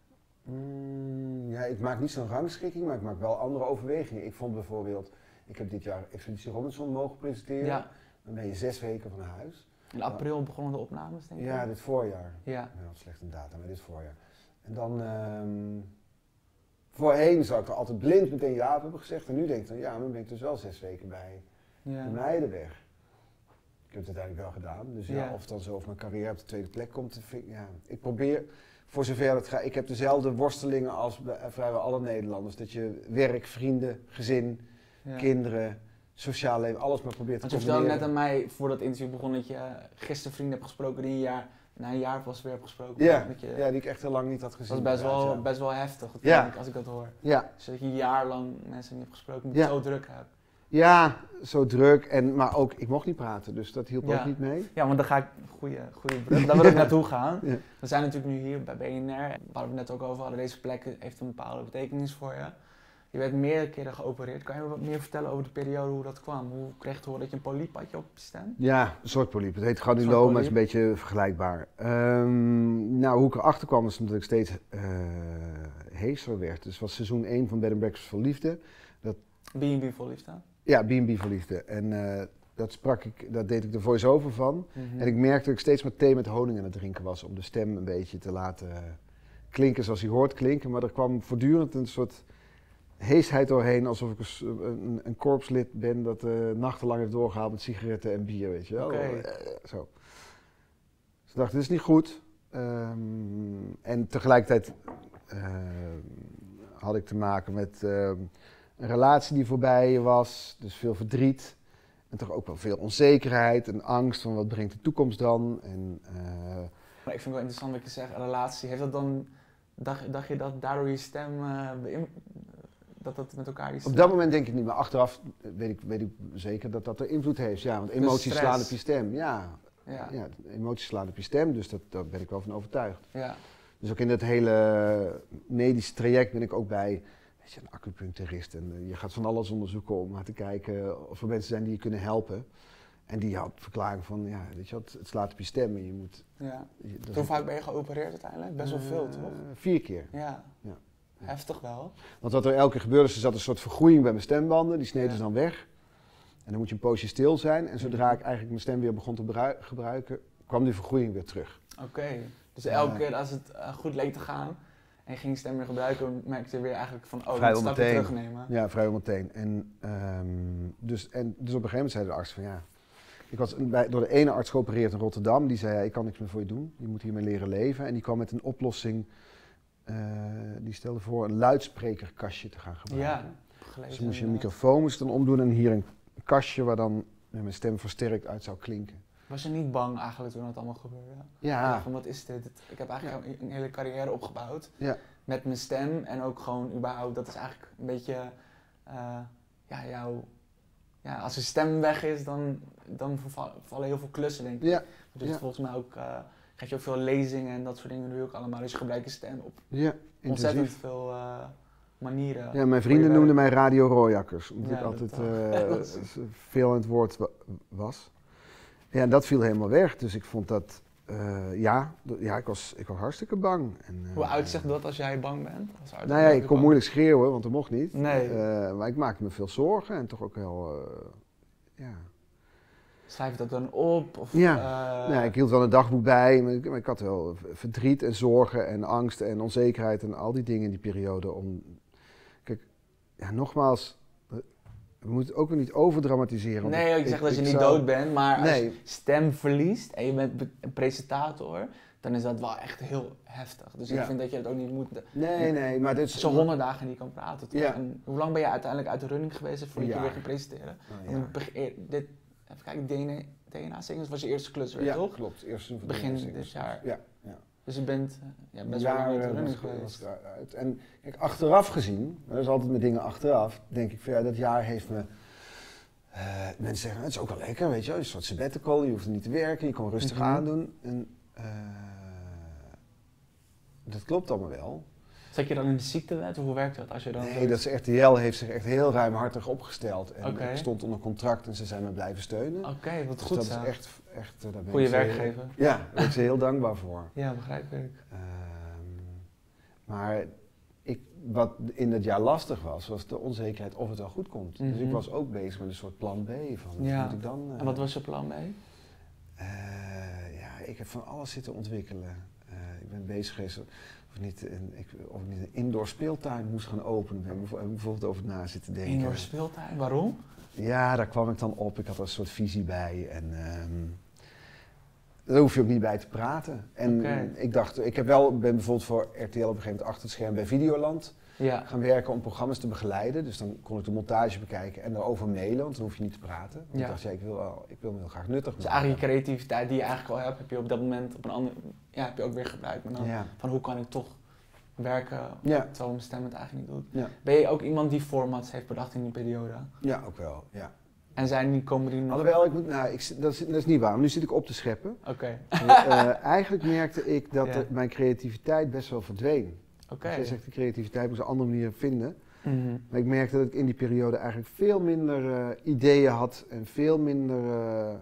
Mm, ja, ik maak niet zo'n rangschikking, maar ik maak wel andere overwegingen. Ik vond bijvoorbeeld, ik heb dit jaar Expeditie Robinson mogen presenteren. Ja. Dan ben je zes weken van huis. In april dan, begonnen de opnames, denk ik? Ja, dit voorjaar. Ja. Ik ben al slecht in data, maar dit voorjaar. En dan, um, voorheen zou ik er altijd blind meteen ja op hebben gezegd. En nu denk ik dan, ja, dan ben ik dus wel zes weken bij ja. de meiden weg. Ik heb het uiteindelijk wel gedaan. Dus ja, ja of het dan zo of mijn carrière op de tweede plek komt. Ja, ik probeer, voor zover het gaat, ik heb dezelfde worstelingen als bij vrijwel alle Nederlanders. Dat je werk, vrienden, gezin, ja. kinderen, sociaal leven, alles maar probeert te combineren. Want je vertelde net aan mij, voordat het interview begon, dat je gisteren vrienden hebt gesproken die een jaar, na een jaar pas weer hebt gesproken. Ja, dat je, ja, die ik echt heel lang niet had gezien. Dat is best wel, ja. best wel heftig, ja. als ik dat hoor. Ja. Dus dat je een jaar lang mensen niet hebt gesproken, omdat je ja. zo druk hebt. Ja, zo druk, en, maar ook, ik mocht niet praten, dus dat hielp ja. ook niet mee. Ja, want dan ga ik, goede, goede brug, daar wil ik naartoe gaan. Ja. We zijn natuurlijk nu hier bij B N R, waar we het net ook over hadden, deze plek heeft een bepaalde betekenis voor je. Je werd meerdere keren geopereerd. Kan je me wat meer vertellen over de periode, hoe dat kwam? Hoe kreeg je te horen dat je een polyp had je op je stem? Ja, een soort polyp. Het heet granuloma, is een beetje vergelijkbaar. Um, nou, hoe ik erachter kwam is omdat ik steeds uh, heeser werd. Dus het was seizoen één van Bed and Breakfast Vol Liefde. Dat... B en B Vol Liefde? Ja, B en B Vol Liefde. En uh, dat sprak ik, dat deed ik de voice-over van. Mm-hmm. En ik merkte dat ik steeds maar thee met honing aan het drinken was om de stem een beetje te laten uh, klinken zoals hij hoort klinken. Maar er kwam voortdurend een soort heesheid doorheen, alsof ik een, een, een korpslid ben dat uh, nachtenlang heeft doorgehaald met sigaretten en bier, weet je wel. Okay. Uh, zo. Dus ik dacht, dit is niet goed. Um, en tegelijkertijd uh, had ik te maken met uh, een relatie die voorbij was, dus veel verdriet. En toch ook wel veel onzekerheid en angst van wat brengt de toekomst dan. En, uh, maar ik vind het wel interessant wat je zegt, een relatie, heeft dat dan, dacht, dacht je dat daardoor je stem uh, dat dat met elkaar iets... Op dat moment denk ik niet, maar achteraf weet ik, weet ik zeker dat dat er invloed heeft. Ja, want emoties slaan op je stem. Ja, ja. ja emoties slaan op je stem, dus dat, daar ben ik wel van overtuigd. Ja. Dus ook in dat hele medische traject ben ik ook bij, weet je, een acupuncturist. En uh, je gaat van alles onderzoeken om maar te kijken of er mensen zijn die je kunnen helpen. En die had verklaring van, ja, weet je, het, het slaat op je stem en je moet... Ja. Je, Hoe vaak ben je geopereerd uiteindelijk? Best wel uh, veel, toch? Vier keer. Ja. Ja. Heftig wel. Want wat er elke keer gebeurde, is er zat een soort vergroeiing bij mijn stembanden, die sneden ja. ze dan weg. En dan moet je een poosje stil zijn. En zodra ik eigenlijk mijn stem weer begon te brui- gebruiken, kwam die vergroeiing weer terug. Oké, okay. Dus elke keer als het uh, goed leek te gaan en je ging je stem weer gebruiken, merkte je weer eigenlijk van, oh, dat stapje terugnemen. Ja, vrijwel meteen. En, um, dus, en dus op een gegeven moment zei de arts van, ja, ik was bij, door de ene arts geopereerd in Rotterdam, die zei, ja, ik kan niks meer voor je doen, je moet hiermee leren leven. En die kwam met een oplossing. Uh, die stelde voor een luidsprekerkastje te gaan gebruiken. Ja, gelezen, dus dan moest je een microfoon moest dan omdoen en hier een kastje waar dan mijn stem versterkt uit zou klinken. Was je niet bang eigenlijk toen het allemaal gebeurde? Ja. Van, wat is dit? Ik heb eigenlijk ja. een hele carrière opgebouwd ja. met mijn stem en ook gewoon überhaupt, dat is eigenlijk een beetje, uh, ja, jouw, ja, als je stem weg is, dan, dan vallen heel veel klussen, denk ik. Ja. Dus ja. volgens mij ook... Uh, geef je ook veel lezingen en dat soort dingen doe je ook allemaal. Dus je gebruikt je stem op ja, ontzettend veel uh, manieren. Ja, mijn vrienden noemden mij Radio Rooijakkers, omdat ja, ik altijd uh, uh, veel aan het woord wa- was. Ja, en dat viel helemaal weg. Dus ik vond dat, uh, ja, ja ik, was, ik was hartstikke bang. En, uh, Hoe uitzicht dat als jij bang bent? Als nou ja, ik kon moeilijk schreeuwen, want dat mocht niet. Nee. Uh, maar ik maakte me veel zorgen en toch ook wel, uh, ja... Schrijf je dat dan op? Of, ja, uh... nou, ik hield wel een dagboek bij, maar ik, maar ik had wel verdriet en zorgen en angst en onzekerheid en al die dingen in die periode. Om, kijk, ja, nogmaals, we moeten het ook weer niet overdramatiseren. Nee, ik zeg ik, dat je ik niet zou... dood bent, maar als nee. je stem verliest en je bent een presentator, dan is dat wel echt heel heftig. Dus ja. ik vind dat je het ook niet moet... Nee, nee, maar dit is... Zo'n honderd dagen niet kan praten, toch? Ja. En hoe lang ben je uiteindelijk uit de running geweest voordat ja. je weer ging presenteren? Oh, ja. Begin, dit, even kijken, D N A-singles was je eerste klus weer, ja, toch? Klopt, eerste begin dit jaar. Ja, ja. Dus je bent ja, best wel lang uit de running geweest. Uit. En kijk, achteraf gezien, dat is altijd met dingen achteraf, denk ik van ja, dat jaar heeft me... Uh, mensen zeggen, het is ook wel lekker, weet je wel, een soort sabbatical, je hoeft er niet te werken, je kan rustig mm-hmm. aandoen. En, uh, dat klopt allemaal wel. Zat je dan in de ziektewet of hoe werkt dat? Als je dan nee, dat is R T L heeft zich echt heel ruimhartig opgesteld. En okay. ik stond onder contract en ze zijn me blijven steunen. Oké, okay, wat dus goed dat zo. is echt, echt daar ben goeie ik werkgever. Heel, ja, daar ben ik ze heel dankbaar voor. Ja, begrijp ik. Uh, maar ik, wat in dat jaar lastig was, was de onzekerheid of het wel goed komt. Mm-hmm. Dus ik was ook bezig met een soort plan B. Van, ja. moet ik dan, uh, en wat was je plan B? Uh, ja, ik heb van alles zitten ontwikkelen. Uh, ik ben bezig geweest of, niet een, ik, of ik niet een indoor speeltuin moest gaan openen. Daar heb ik bijvoorbeeld over na zitten denken. Indoor speeltuin, waarom? Ja, daar kwam ik dan op. Ik had er een soort visie bij. En, um, daar hoef je ook niet bij te praten. En okay. ik dacht, ik heb wel, ben bijvoorbeeld voor R T L op een gegeven moment achter het scherm bij Videoland ja. gaan werken om programma's te begeleiden. Dus dan kon ik de montage bekijken en daarover mailen, want dan hoef je niet te praten. Ja. Ik dacht, ja, ik wil, wel, ik wil me heel graag nuttig maken. Dus eigenlijk je creativiteit die je eigenlijk al hebt, heb je op dat moment op een ander, ja, heb je ook weer gebruikt. Maar dan ja. van hoe kan ik toch werken ja. terwijl mijn stem het eigenlijk niet doet. Ja. Ben je ook iemand die formats heeft bedacht in die periode? Ja, ook wel, ja. En zijn die, komen die nog... Alhoewel, ik moet, nou, ik, dat, is, dat is niet waar, nu zit ik op te scheppen. Oké. Okay. uh, eigenlijk merkte ik dat ja. de, mijn creativiteit best wel verdween. Oké. Okay. Dus jij zegt, de creativiteit moest een andere manier vinden. Mm-hmm. Maar ik merkte dat ik in die periode eigenlijk veel minder uh, ideeën had en veel minder... Uh,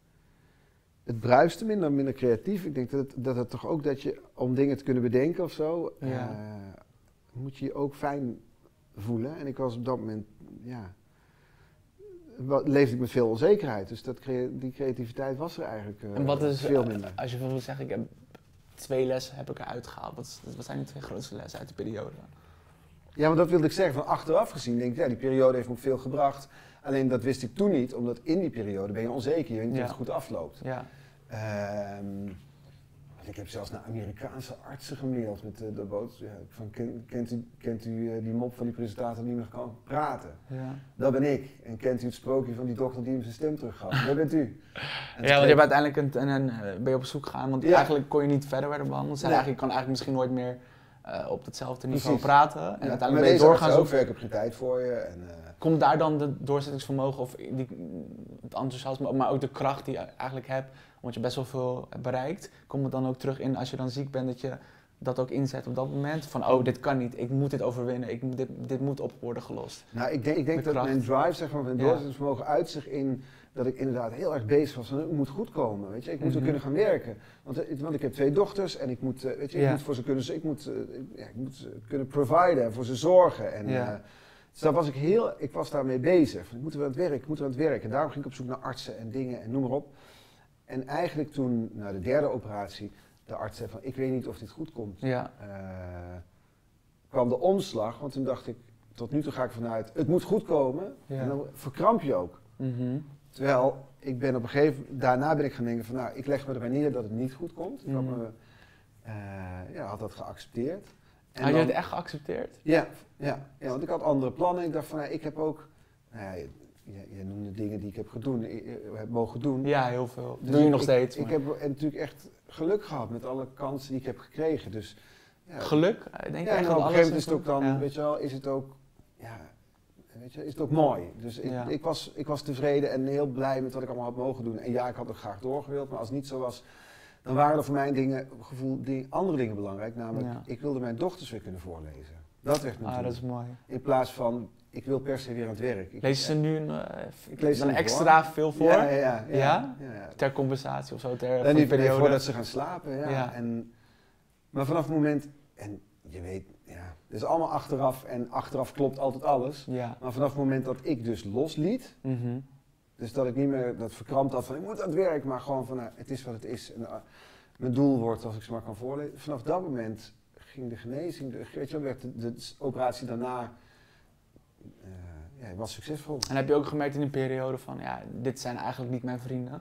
het bruiste minder, minder creatief. Ik denk dat het, dat het toch ook dat je, om dingen te kunnen bedenken of zo, ja. uh, moet je je ook fijn voelen. En ik was op dat moment, ja... leefde ik met veel onzekerheid, dus dat crea- die creativiteit was er eigenlijk uh, en wat is, veel minder. Uh, als je bijvoorbeeld zegt, ik heb twee lessen heb ik eruit gehaald, wat, wat zijn die twee grootste lessen uit de periode? Ja, maar dat wilde ik zeggen, van achteraf gezien denk ik, ja, die periode heeft me veel gebracht, alleen dat wist ik toen niet, omdat in die periode ben je onzeker, je weet niet ja. of het goed afloopt. Ja. Um, ik heb zelfs naar Amerikaanse artsen gemaild met uh, de boodschap ja, van ken, kent u, kent u uh, die mop van die presentator die niet meer kan praten? Ja. Dat ben ik. En kent u het sprookje van die dokter die hem zijn stem teruggaf? Dat bent u. En ja, want je hebt uiteindelijk een, een, een, ben je op zoek gegaan, want ja. eigenlijk kon je niet verder werden behandeld. Dus ja. eigenlijk kan eigenlijk misschien nooit meer uh, op hetzelfde niveau Precies. praten. En ja. uiteindelijk ben je doorgaan zoeken. Ik heb geen tijd voor je. En, uh, komt daar dan de doorzettingsvermogen of die, het enthousiasme, maar ook de kracht die je eigenlijk hebt, omdat je best wel veel bereikt, komt het dan ook terug in als je dan ziek bent, dat je dat ook inzet op dat moment? Van, oh, dit kan niet, ik moet dit overwinnen, ik moet dit, dit moet op worden gelost. Nou, ik denk, ik denk dat mijn drive, zeg maar, mijn ja. doorzettingsvermogen uit zich in dat ik inderdaad heel erg bezig was van, het moet goed komen, weet je, ik moet mm-hmm. er kunnen gaan werken. Want, want ik heb twee dochters en ik moet, weet je, ik ja. moet voor ze kunnen, ik moet, ja, ik moet kunnen providen en voor ze zorgen. En, ja. uh, dus daar was ik heel, ik was daarmee bezig. Van, ik moet weer aan het werk, ik moet weer aan het werk. En daarom ging ik op zoek naar artsen en dingen en noem maar op. En eigenlijk toen, na de derde operatie, de arts zei van, ik weet niet of dit goed komt. Ja. Uh, kwam de omslag, want toen dacht ik, tot nu toe ga ik vanuit, het moet goed komen. Ja. En dan verkramp je ook. Mm-hmm. Terwijl, ik ben op een gegeven moment, daarna ben ik gaan denken van, nou, ik leg me erbij neer dat het niet goed komt. Mm-hmm. Ik had, me, uh, ja, had dat geaccepteerd. En had je dan, het echt geaccepteerd? Ja, ja, ja, want ik had andere plannen. Ik dacht van, nou, ik heb ook, nou ja, je, je noemde dingen die ik heb, gedoen, heb mogen doen. Ja, heel veel. Dat dus doe je nog ik, steeds. Ik, ik heb natuurlijk echt geluk gehad met alle kansen die ik heb gekregen. Dus, ja, geluk? Denk ja, echt en op een gegeven moment is het ook dan, ja. weet je wel, is het ook, ja, weet je, is het ook mooi. Dus ik, ja. ik, was, ik was tevreden en heel blij met wat ik allemaal had mogen doen. En ja, ik had er graag doorgewild, maar als het niet zo was, dan waren er voor mij dingen, gevoel, die, andere dingen belangrijk. Namelijk, ja. ik wilde mijn dochters weer kunnen voorlezen. Dat werd natuurlijk. Ah, dat is mooi. In plaats van ik wil per se weer aan het werk. Ik, lees je ze nu uh, ik lees dan ze extra voor. veel voor? Ja, ja, ja, ja, ja? ja, ja. Ter compensatie of zo? Ter, en die periode voordat ze gaan slapen, ja. ja. En, maar vanaf het moment, en je weet, ja, het is allemaal achteraf en achteraf klopt altijd alles. Ja. Maar vanaf het moment dat ik dus losliet, mm-hmm. dus dat ik niet meer dat verkrampt had van ik moet aan het werk, maar gewoon van nou, het is wat het is. En, uh, mijn doel wordt, als ik ze maar kan voorlezen. Vanaf dat moment ging de genezing, de, weet je wel, werd de, de operatie daarna uh, ja, was succesvol. En heb je ook gemerkt in die periode van ja, dit zijn eigenlijk niet mijn vrienden?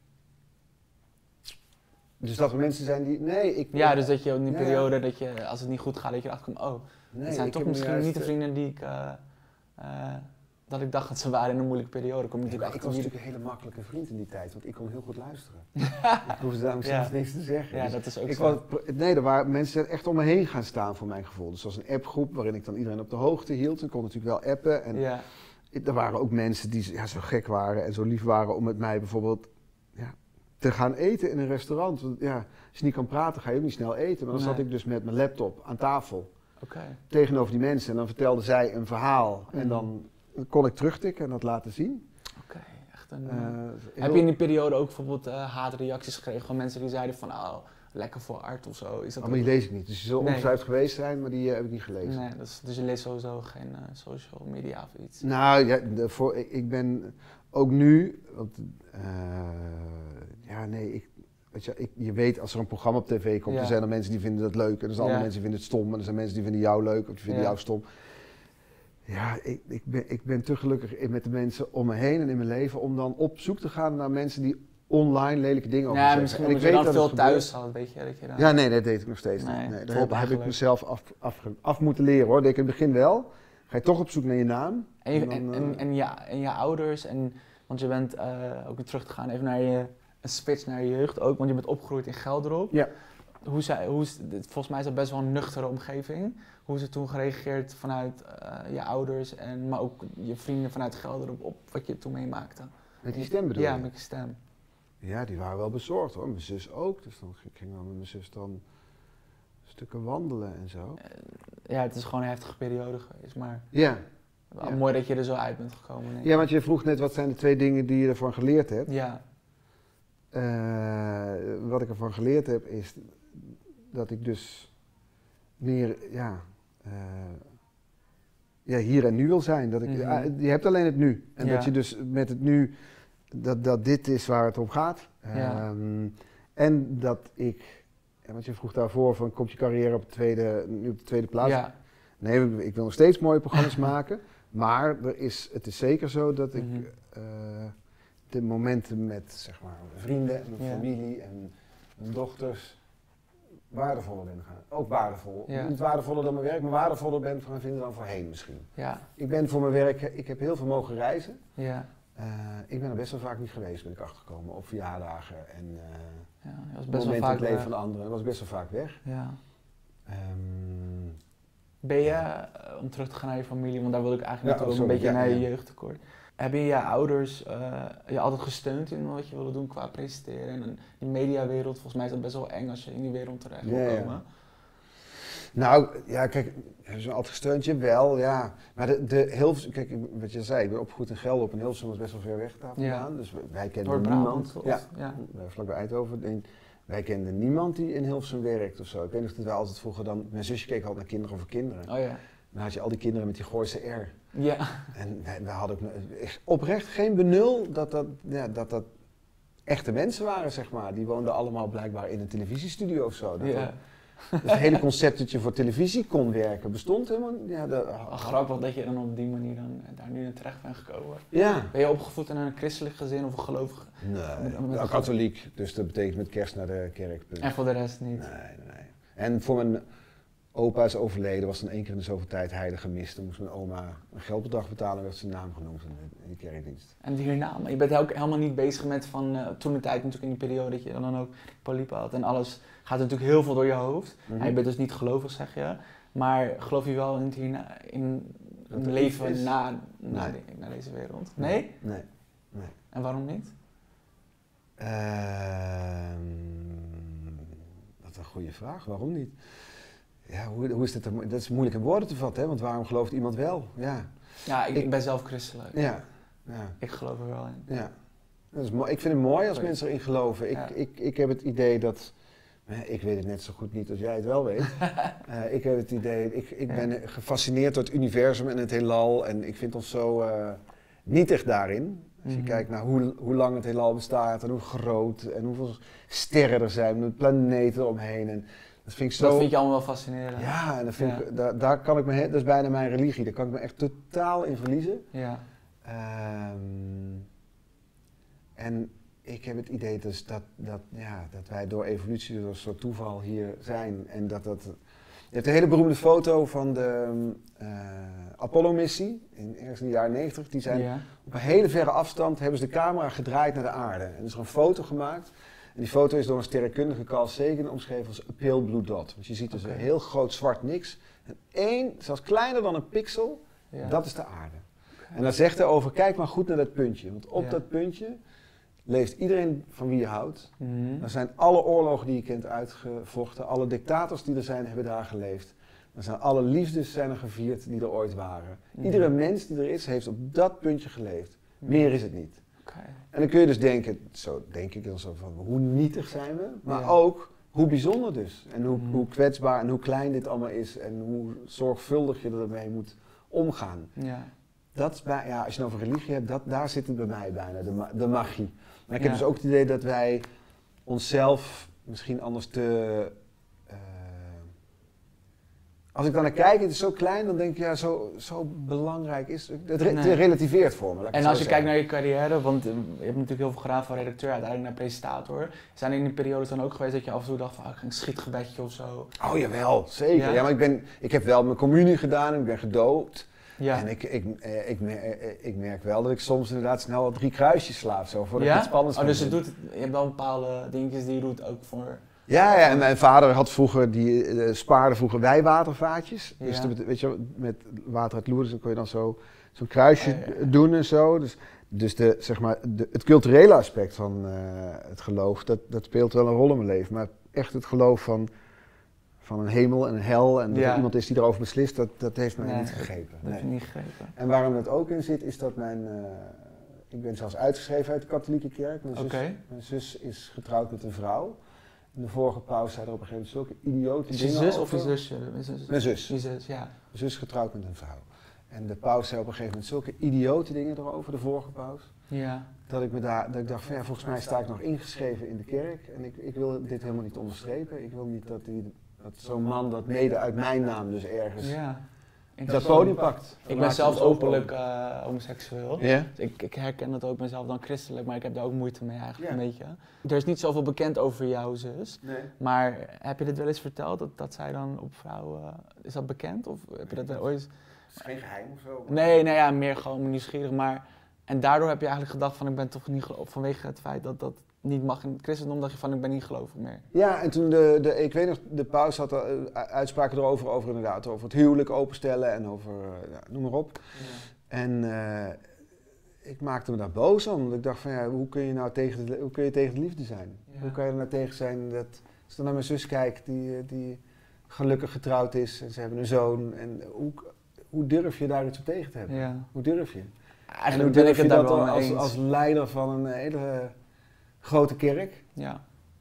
Dus dat er mensen zijn die, nee, ik... Ja, dus dat je in die ja, periode, ja. dat je, als het niet goed gaat, dat je erachter komt, oh, nee, het zijn toch misschien juist, niet de vrienden die ik, uh, uh, dat ik dacht dat ze waren in een moeilijke periode. Kom je nee, natuurlijk ik was die... natuurlijk een hele makkelijke vriend in die tijd, want ik kon heel goed luisteren. Ik hoefde daarom zelf ja. niks te zeggen. Ja, dus dat is ook ik zo. was, nee, er waren mensen echt om me heen gaan staan voor mijn gevoel. Dus er was een appgroep waarin ik dan iedereen op de hoogte hield. Ik kon natuurlijk wel appen. En ja. er waren ook mensen die ja, zo gek waren en zo lief waren om met mij bijvoorbeeld ja, te gaan eten in een restaurant. Want ja, als je niet kan praten, ga je ook niet snel eten. Maar dan nee. zat ik dus met mijn laptop aan tafel okay. tegenover die mensen. En dan vertelde zij een verhaal. Mm. En dan kon ik terugtikken en dat laten zien. Oké, okay, echt een... Uh, heel... Heb je in die periode ook bijvoorbeeld uh, haatreacties gekregen van mensen die zeiden van oh, lekker voor Art of zo? Is dat oh, maar die lees ik niet. Dus die zullen nee. ongetwijfeld geweest zijn, maar die uh, heb ik niet gelezen. Nee, dus, dus je leest sowieso geen uh, social media of iets? Nou, ja, de, voor, ik, ik ben ook nu... Want, uh, ja, nee, ik... Weet je, ik, je weet als er een programma op tv komt, ja. er zijn er mensen die vinden dat leuk en er zijn andere ja. mensen die vinden het stom en er zijn mensen die vinden jou leuk of die vinden ja. jou stom. Ja, ik, ik, ben, ik ben te gelukkig met de mensen om me heen en in mijn leven om dan op zoek te gaan naar mensen die online lelijke dingen over ja, zeggen. misschien en omdat ik je weet dan dat veel thuis had, weet je? Dat je dan... Ja, nee, dat deed ik nog steeds nee, niet. Nee, dat heb, heb ik mezelf af, af, af moeten leren hoor. Dat deed ik in het begin wel. Ga je toch op zoek naar je naam. En je, en, dan, en, en, en, ja, en je ouders, en, want je bent uh, ook weer terug te gaan even naar je, een switch naar je jeugd ook, want je bent opgegroeid in Gelderop. Ja. Hoe zij, hoe is, volgens mij is dat best wel een nuchtere omgeving. Hoe is er toen gereageerd vanuit uh, je ouders, en, maar ook je vrienden vanuit Gelderop op wat je toen meemaakte? Met die stem bedoel je? Ja, met je stem. Ja, die waren wel bezorgd hoor. Mijn zus ook. Dus dan ging ik dan met mijn zus dan stukken wandelen en zo. Ja, het is gewoon een heftige periode geweest, maar ja. wel ja. mooi dat je er zo uit bent gekomen. Nee. Ja, want je vroeg net wat zijn de twee dingen die je ervan geleerd hebt. Ja. Uh, wat ik ervan geleerd heb is dat ik dus meer, ja, uh, ja hier en nu wil zijn. Dat ik, mm-hmm. uh, je hebt alleen het nu. En ja. dat je dus met het nu, dat, dat dit is waar het om gaat. Ja. Um, en dat ik, ja, want je vroeg daarvoor van komt je carrière op de tweede, nu op de tweede plaats? Ja. Nee, ik wil nog steeds mooie programma's maken. Maar er is, het is zeker zo dat ik mm-hmm. uh, de momenten met zeg maar, mijn vrienden en mijn ja. familie en mijn dochters waardevoller ben gaan. Ook waardevol. Ja. Niet waardevoller dan mijn werk, maar waardevoller ben gaan vinden dan voorheen misschien. Ja. Ik ben voor mijn werk, ik heb heel veel mogen reizen. Ja. Uh, ik ben er best wel vaak niet geweest, ben ik achtergekomen, op verjaardagen en uh, ja, je was best momenten wel vaak in het leven weg. van anderen. Dat was best wel vaak weg. Ja. Um, Ben je, uh, om terug te gaan naar je familie, want daar wil ik eigenlijk ja, naartoe, oh, een beetje ja, naar je ja. jeugdtekort. Hebben je ouders uh, je altijd gesteund in wat je wilde doen qua presenteren? En in die mediawereld, volgens mij is dat best wel eng als je in die wereld terecht wil ja, komen. Ja. Nou, ja, kijk, hebben ze me altijd gesteund? Jawel, ja. Maar de, de Hilversum, kijk, wat je zei, ik ben opgegroeid in Gelderop en Hilversum was best wel ver weg daar vandaan. Ja. Dus wij kenden niemand. Of, ja, ja. vlakbij Eindhoven. En wij kenden niemand die in Hilversum werkt of zo. Ik weet nog dat wij altijd vroeger dan, mijn zusje keek altijd naar Kinderen over Kinderen. Oh ja. Dan had je al die kinderen met die Gooise R. Ja. En wij, wij hadden ook oprecht geen benul dat dat, ja, dat dat echte mensen waren, zeg maar. Die woonden allemaal blijkbaar in een televisiestudio of zo. Dat Ja. dat, dus het hele concept dat je voor televisie kon werken bestond helemaal. Ja, de, oh, grappig dat je dan op die manier dan daar nu in terecht bent gekomen. Ja. Ben je opgevoed in een christelijk gezin of een gelovig? Nee, met, met nou, katholiek. Dus dat betekent met kerst naar de kerk. Punt. En voor de rest niet? Nee, nee. En voor mijn opa is overleden, was dan één keer in de zoveel tijd heilige mis. Dan moest mijn oma een geldbedrag betalen, werd zijn naam genoemd in de, in de kerkdienst. En hierna, maar je bent ook helemaal niet bezig met van uh, toen de tijd natuurlijk in die periode dat je dan ook polypen had en alles gaat natuurlijk heel veel door je hoofd. Mm-hmm. En je bent dus niet gelovig, zeg je. Maar geloof je wel in het hierna, in een leven is? na, na, Nee. de, na deze wereld? Nee? Nee. Nee. En waarom niet? Uh, dat is een goede vraag. Waarom niet? Ja, hoe, hoe is dat? Dat is moeilijk in woorden te vatten, hè? Want waarom gelooft iemand wel? Ja. Ja, ik, Ik- ik ben zelf christelijk. Ja, ja, Ik geloof er wel in. ja. Dat is mooi. Ik vind het mooi als Sorry. mensen erin geloven. Ik, Ja. ik, ik heb het idee dat... eh, Ik weet het net zo goed niet als jij het wel weet. Eh, ik heb het idee... Ik, ik Ja. ben gefascineerd door het universum en het heelal. En ik vind ons zo eh nietig daarin. Als je Mhm. kijkt naar hoe, hoe lang het heelal bestaat en hoe groot en hoeveel sterren er zijn, met planeten omheen. En dat vind ik zo... Dat vind je allemaal wel fascinerend. Ja, en dat vind Ja. ik, daar, daar kan ik me, he- dat is bijna mijn religie, daar kan ik me echt totaal in verliezen. Ja. Ehm, en ik heb het idee dus dat, dat, ja, dat wij door evolutie, door een soort toeval hier zijn. En dat dat... Je hebt een hele beroemde foto van de eh, Apollo-missie, in, ergens in de jaren negentig. Die zijn Ja. op een hele verre afstand, hebben ze de camera gedraaid naar de aarde. En er is er een foto gemaakt. En die foto is door een sterrenkundige, Carl Sagan, omschreven als a pale blue dot. Want je ziet dus Oké. een heel groot zwart niks. En één, zelfs kleiner dan een pixel, Ja. dat is de aarde. En dan zegt hij over, kijk maar goed naar dat puntje. Want op Ja. dat puntje leeft iedereen van wie je houdt. Mhm. Dan zijn alle oorlogen die je kent uitgevochten. Alle dictators die er zijn, hebben daar geleefd. Dan zijn alle liefdes zijn er gevierd die er ooit waren. Mhm. Iedere mens die er is, heeft op dat puntje geleefd. Meer is het niet. Oké. En dan kun je dus denken, zo denk ik dan zo van, hoe nietig zijn we? Maar Ja. ook, hoe bijzonder dus. En hoe, Mhm. hoe kwetsbaar en hoe klein dit allemaal is. En hoe zorgvuldig je ermee moet omgaan. Ja. Dat is bij, ja, als je het over religie hebt, dat, daar zit het bij mij bijna, de, ma- de magie. Maar ik heb Ja. dus ook het idee dat wij onszelf misschien anders te... eh, als ik dan naar kijk, het is zo klein, dan denk ik, ja, zo, zo belangrijk is het. Het, re- het Nee. relativeert voor me. laat ik En het als zo je kijkt zeggen. naar je carrière, want eh, je hebt natuurlijk heel veel gedaan van redacteur uiteindelijk naar presentator. Zijn er in die periodes dan ook geweest dat je af en toe dacht van ah, een schietgebedje of zo? Oh jawel, zeker. Ja? Ja, maar ik, ben, ik heb wel mijn communie gedaan en ik ben gedoopt. Ja. En ik, ik, eh, ik, mer- eh, ik merk wel dat ik soms inderdaad snel wat drie kruisjes sla of zo, voordat ik Ja? iets spannends Oh, kan dus het doen. doet, je hebt wel bepaalde dingetjes die je doet ook voor... Ja, ja, en mijn vader had vroeger, die eh, spaarde vroeger wijwatervaatjes. Dus Ja. dat bet- weet je, wel, met water uit Lourdes, dan kon je dan zo, zo'n kruisje Oh, ja, ja. doen en zo. Dus, dus de, zeg maar, de, het culturele aspect van eh, het geloof, dat, dat speelt wel een rol in mijn leven. Maar echt het geloof van, van een hemel en een hel en dat Ja. er iemand is die erover beslist, dat, dat heeft mij Nee, niet gegrepen. Dat heb je Nee. niet gegrepen. En waarom dat ook in zit, is dat mijn... eh, ik ben zelfs uitgeschreven uit de katholieke kerk. Mijn zus, Oké. mijn zus is getrouwd met een vrouw. En de vorige paus zei er op een gegeven moment zulke idiote Is je dingen zus of je over. zusje? Is het- Mijn zus. Je zus, ja. Mijn zus is getrouwd met een vrouw. En de paus zei op een gegeven moment zulke idiote dingen erover, de vorige paus. Ja. Dat ik, me daar, dat ik dacht van ja, volgens mij sta ik nog ingeschreven in de kerk. En ik, ik wil dit helemaal niet onderstrepen. Ik wil niet dat, die, dat zo'n man dat mede uit mijn naam dus ergens Ja. dat podium pakt. Ik ben Maakt zelf ons ook openlijk eh, homoseksueel. Ja? Dus ik, ik herken dat ook mezelf dan christelijk, maar ik heb daar ook moeite mee eigenlijk Ja. een beetje. Er is niet zoveel bekend over jouw zus, Nee. maar heb je dit wel eens verteld, dat, dat zij dan op vrouwen, is dat bekend? Of heb je dat wel ooit... Het is geen geheim of zo. Nee, nee, ja, meer gewoon nieuwsgierig, maar... En daardoor heb je eigenlijk gedacht van ik ben toch niet geloof, vanwege het feit dat dat niet mag in het christendom, dacht je van ik ben niet gelovig meer. Ja, en toen de, de, ik weet nog, de paus had er, uh, uitspraken erover, over inderdaad, over het huwelijk openstellen en over, uh, ja, noem maar op. En uh, ik maakte me daar boos om, want ik dacht van ja, hoe kun je nou tegen de, hoe kun je tegen de liefde zijn? Ja. Hoe kan je er nou tegen zijn dat, als ik naar mijn zus kijk, die, die gelukkig getrouwd is en ze hebben een zoon, en hoe, hoe durf je daar iets op tegen te hebben? Ja. Hoe durf je? En hoe Eigenlijk ben ik durf je het daar dat wel dan mee als, eens. als leider van een hele grote kerk? Ja.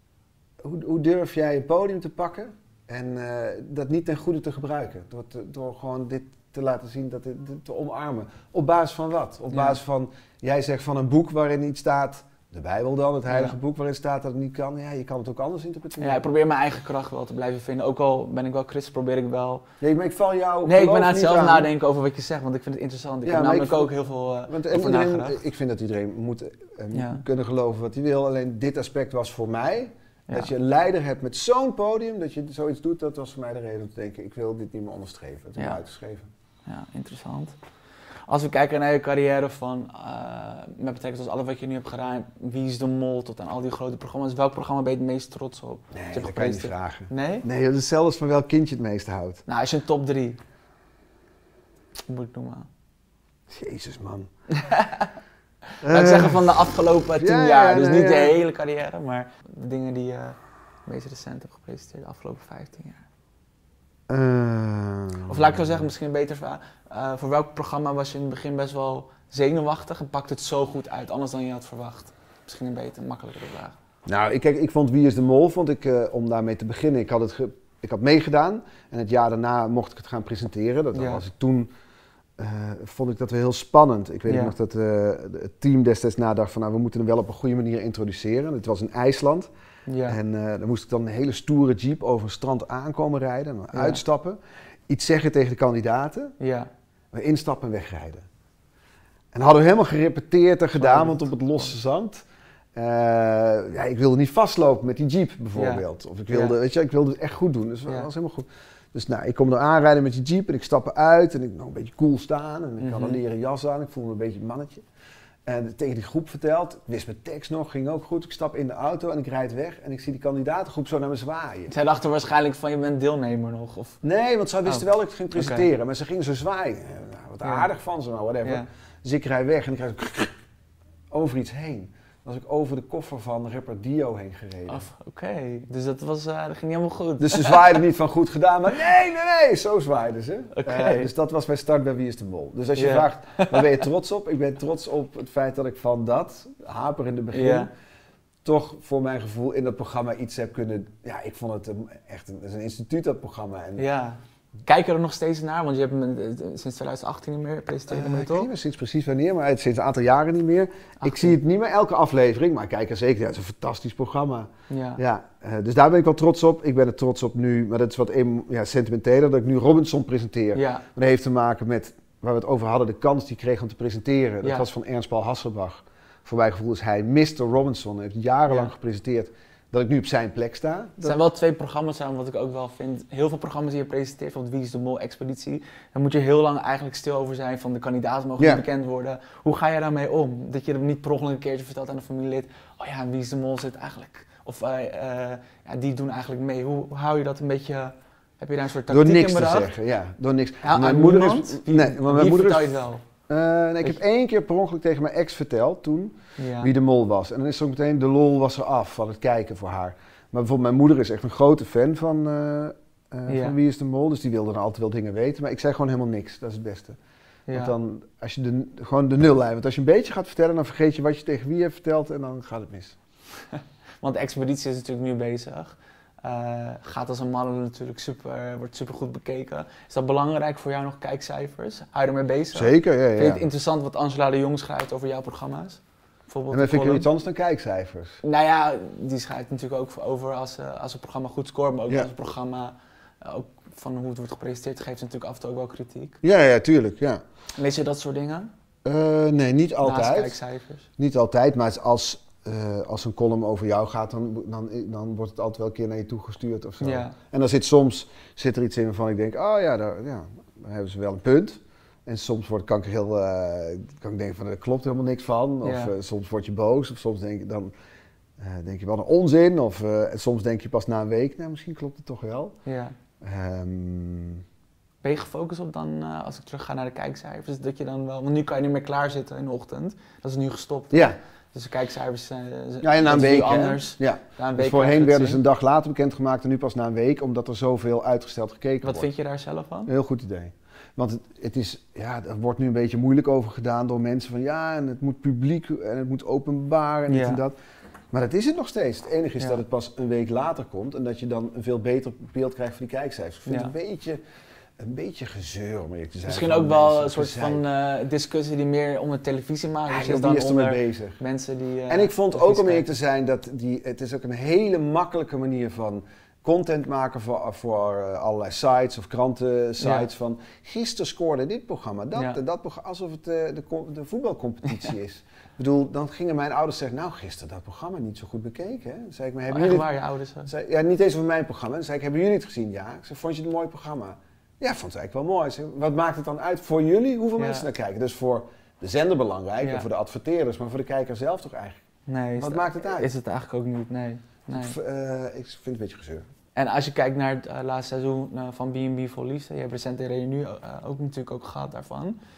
Hoe, hoe durf jij het podium te pakken en uh, dat niet ten goede te gebruiken? Door, te, door gewoon dit te laten zien, dat dit, dit te omarmen. Op basis van wat? Op Ja. basis van, jij zegt van een boek waarin iets staat, de Bijbel dan, het heilige Ja. boek waarin staat dat het niet kan. Ja, je kan het ook anders interpreteren. Ja, ik probeer mijn eigen kracht wel te blijven vinden. Ook al ben ik wel christen, probeer ik wel... Nee, maar ik val jou Nee, ik geloof ben aan het niet zelf aan. nadenken over wat je zegt, want ik vind het interessant. Ik Ja, heb maar namelijk ik- ook heel veel uh, Want over iedereen, nagedacht. ik vind dat iedereen moet uh, Ja. kunnen geloven wat hij wil. Alleen dit aspect was voor mij, Ja. dat je een leider hebt met zo'n podium, dat je zoiets doet, dat was voor mij de reden om te denken, ik wil dit niet meer onderstrepen. Het is Ja. uitgeschreven. Ja, interessant. Als we kijken naar je carrière van, uh, met betrekking tot alles wat je nu hebt gedaan, Wie is de Mol tot aan al die grote programma's, welk programma ben je het meest trots op? Nee, hebt dat kan je niet gepresenteerd. vragen. Nee? Nee, dat is zelfs van welk kindje het meeste houdt. Nou, als je een top drie moet ik noemen. Jezus, man. Laat ik zeggen van de afgelopen tien ja, jaar, ja, dus nee, niet de ja. hele carrière, maar de dingen die je meest recent hebt gepresenteerd de afgelopen vijftien jaar. Uh, Of laat ik zo zeggen, misschien een beter vraag. Uh, voor welk programma was je in het begin best wel zenuwachtig en pakt het zo goed uit, anders dan je had verwacht? Misschien een beter, makkelijkere vraag. Nou, ik, kijk, ik vond Wie is de Mol, vond ik, uh, om daarmee te beginnen, ik had, het ge, ik had meegedaan en het jaar daarna mocht ik het gaan presenteren. Dat ja. was ik toen, uh, vond ik dat wel heel spannend. Ik weet ja. nog dat uh, het team destijds nadacht van, nou, we moeten hem wel op een goede manier introduceren. Het was in IJsland. Ja. En uh, dan moest ik dan een hele stoere jeep over een strand aankomen rijden, en dan ja. uitstappen, iets zeggen tegen de kandidaten, ja. weer instappen en wegrijden. En hadden we helemaal gerepeteerd en gedaan, want op het losse zand. Uh, ja, ik wilde niet vastlopen met die jeep bijvoorbeeld. Ja. Of ik wilde, ja. weet je, ik wilde het echt goed doen, dus dat ja. was helemaal goed. Dus nou, ik kom er aanrijden met die jeep en ik stap eruit en ik nog een beetje cool staan. En ik mm-hmm. had een leren jas aan, ik voelde me een beetje een mannetje. En tegen die groep verteld, ik wist mijn tekst nog, ging ook goed. Ik stap in de auto en ik rijd weg en ik zie die kandidatengroep zo naar me zwaaien. Zij dachten waarschijnlijk van je bent deelnemer nog? Of? Nee, want zij wisten oh. wel dat ik het ging presenteren, okay. maar ze gingen zo zwaaien. Nou, wat ja. aardig van ze nou, whatever. Ja. Dus ik rijd weg en ik rijd over iets heen. Dan was ik over de koffer van rapper Dio heen gereden. Oké, okay. Dus dat, was, uh, dat ging helemaal goed. Dus ze zwaaiden niet van goed gedaan, maar nee, nee, nee, zo zwaaiden ze. Okay. Uh, dus dat was mijn start bij Wie is de Mol. Dus als je yeah. vraagt, waar ben je trots op? Ik ben trots op het feit dat ik van dat, haper in het begin, yeah. toch voor mijn gevoel in dat programma iets heb kunnen... Ja, ik vond het een, echt een, het is een instituut, dat programma. En, ja. Kijk je er nog steeds naar? Want je hebt me sinds twintig achttien niet meer gepresenteerd, uh, ik weet niet meer sinds precies wanneer, maar sinds een aantal jaren niet meer. achttien. Ik zie het niet meer elke aflevering, maar ik kijk er zeker. Ja, het is een fantastisch programma. Ja. Ja, uh, dus daar ben ik wel trots op. Ik ben er trots op nu, maar dat is wat emo- ja, sentimenteler, dat ik nu Robinson presenteer. Ja. Maar dat heeft te maken met, waar we het over hadden, de kans die ik kreeg om te presenteren. Dat ja. was van Ernst Paul Hasselbach. Voor mijn gevoel is hij mister Robinson. Hij heeft jarenlang ja. gepresenteerd. Dat ik nu op zijn plek sta. Dat... Er zijn wel twee programma's aan wat ik ook wel vind. Heel veel programma's die je presenteert, bijvoorbeeld Wie is de Mol Expeditie. Daar moet je heel lang eigenlijk stil over zijn van de kandidaten mogen ja. niet bekend worden. Hoe ga je daarmee om? Dat je er niet per ongeluk een keertje vertelt aan een familielid. Oh ja, Wie is de Mol zit eigenlijk. Of uh, uh, ja, die doen eigenlijk mee. Hoe, hoe hou je dat een beetje... Heb je daar een soort tactiek in bedacht? Door niks te zeggen, ja. Door niks. Ja, mijn moeder is... Wie, nee, maar mijn wie moeder vertel is... je het wel? Uh, nee, ik heb één keer per ongeluk tegen mijn ex verteld toen ja. wie de mol was. En dan is er ook meteen de lol was er af van het kijken voor haar. Maar bijvoorbeeld mijn moeder is echt een grote fan van, uh, uh, ja. van Wie is de Mol. Dus die wilde dan altijd wel dingen weten. Maar ik zei gewoon helemaal niks. Dat is het beste. Ja. Want dan, als je de, gewoon de nullijn. Want als je een beetje gaat vertellen, dan vergeet je wat je tegen wie hebt verteld. En dan gaat het mis. Want de expeditie is natuurlijk nu bezig. Uh, gaat als een mannen natuurlijk super, wordt super goed bekeken. Is dat belangrijk voor jou nog, kijkcijfers? Hou je ermee bezig? Zeker, ja. ja. Vind je het interessant wat Angela de Jong schrijft over jouw programma's? En dan vind ik iets anders dan kijkcijfers. Nou ja, die schrijft natuurlijk ook over als, uh, als een programma goed scoort, maar ook ja. als een programma, uh, ook van hoe het wordt gepresenteerd, geeft ze natuurlijk af en toe ook wel kritiek. Ja, ja, tuurlijk, ja. Lees je dat soort dingen? Uh, nee, niet altijd. Naast kijkcijfers? Niet altijd, maar als, uh, als een column over jou gaat, dan, dan, dan wordt het altijd wel een keer naar je toe gestuurd of zo. Ja. En dan zit soms zit er iets in waarvan ik denk, oh ja, daar, ja, daar hebben ze wel een punt. En soms word, kan ik heel, uh, kan ik denken van, er klopt helemaal niks van. Of ja. uh, soms word je boos. Of soms denk je, dan, uh, denk je wel een onzin. Of uh, en soms denk je pas na een week, nou misschien klopt het toch wel. Ja. Um, ben je gefocust op dan, uh, als ik terug ga naar de kijkcijfers, dat je dan wel... Want nu kan je niet meer klaarzitten in de ochtend. Dat is nu gestopt. Ja. Dus de kijkcijfers zijn uh, ja, en na een week anders. Ja. Na een dus week voorheen werden ze een dag later bekendgemaakt en nu pas na een week, omdat er zoveel uitgesteld gekeken Wat wordt. Wat vind je daar zelf van? Een heel goed idee. Want het, het is, ja, er wordt nu een beetje moeilijk over gedaan door mensen van ja, en het moet publiek en het moet openbaar en dit ja. en dat. Maar dat is het nog steeds. Het enige is ja. dat het pas een week later komt en dat je dan een veel beter beeld krijgt van die kijkcijfers. Ik vind ja. het een beetje, een beetje gezeur om eerlijk te zijn. Misschien ook wel een soort van uh, discussie die meer om de televisie maakt. Ja, die is er mee bezig. Mensen die, uh, en ik vond ook om eerlijk te zijn dat die, het is ook een hele makkelijke manier van content maken voor, voor uh, allerlei sites of krantensites ja. van gisteren scoorde dit programma, dat, ja. dat programma, alsof het uh, de, de voetbalcompetitie ja. is. Ik bedoel, dan gingen mijn ouders zeggen, nou gisteren dat programma niet zo goed bekeken. Hè? Dan zei ik, maar hebben oh, jullie waar je ouders? Zei, ja, niet eens over mijn programma. Dan zei ik, hebben jullie het gezien? Ja. Ik zei, vond je het een mooi programma? Ja, vond het eigenlijk wel mooi. Zei, wat maakt het dan uit voor jullie? Hoeveel ja. mensen naar kijken? Dus voor de zender belangrijk ja. en voor de adverteerders, maar voor de kijker zelf toch eigenlijk? Nee. Wat maakt het uit? Is het eigenlijk ook niet, nee. nee. Ik, uh, ik vind het een beetje gezeur. En als je kijkt naar het uh, laatste seizoen uh, van B en B Vol Liefde, je hebt recent de reunie uh, ook natuurlijk ook gehad daarvan.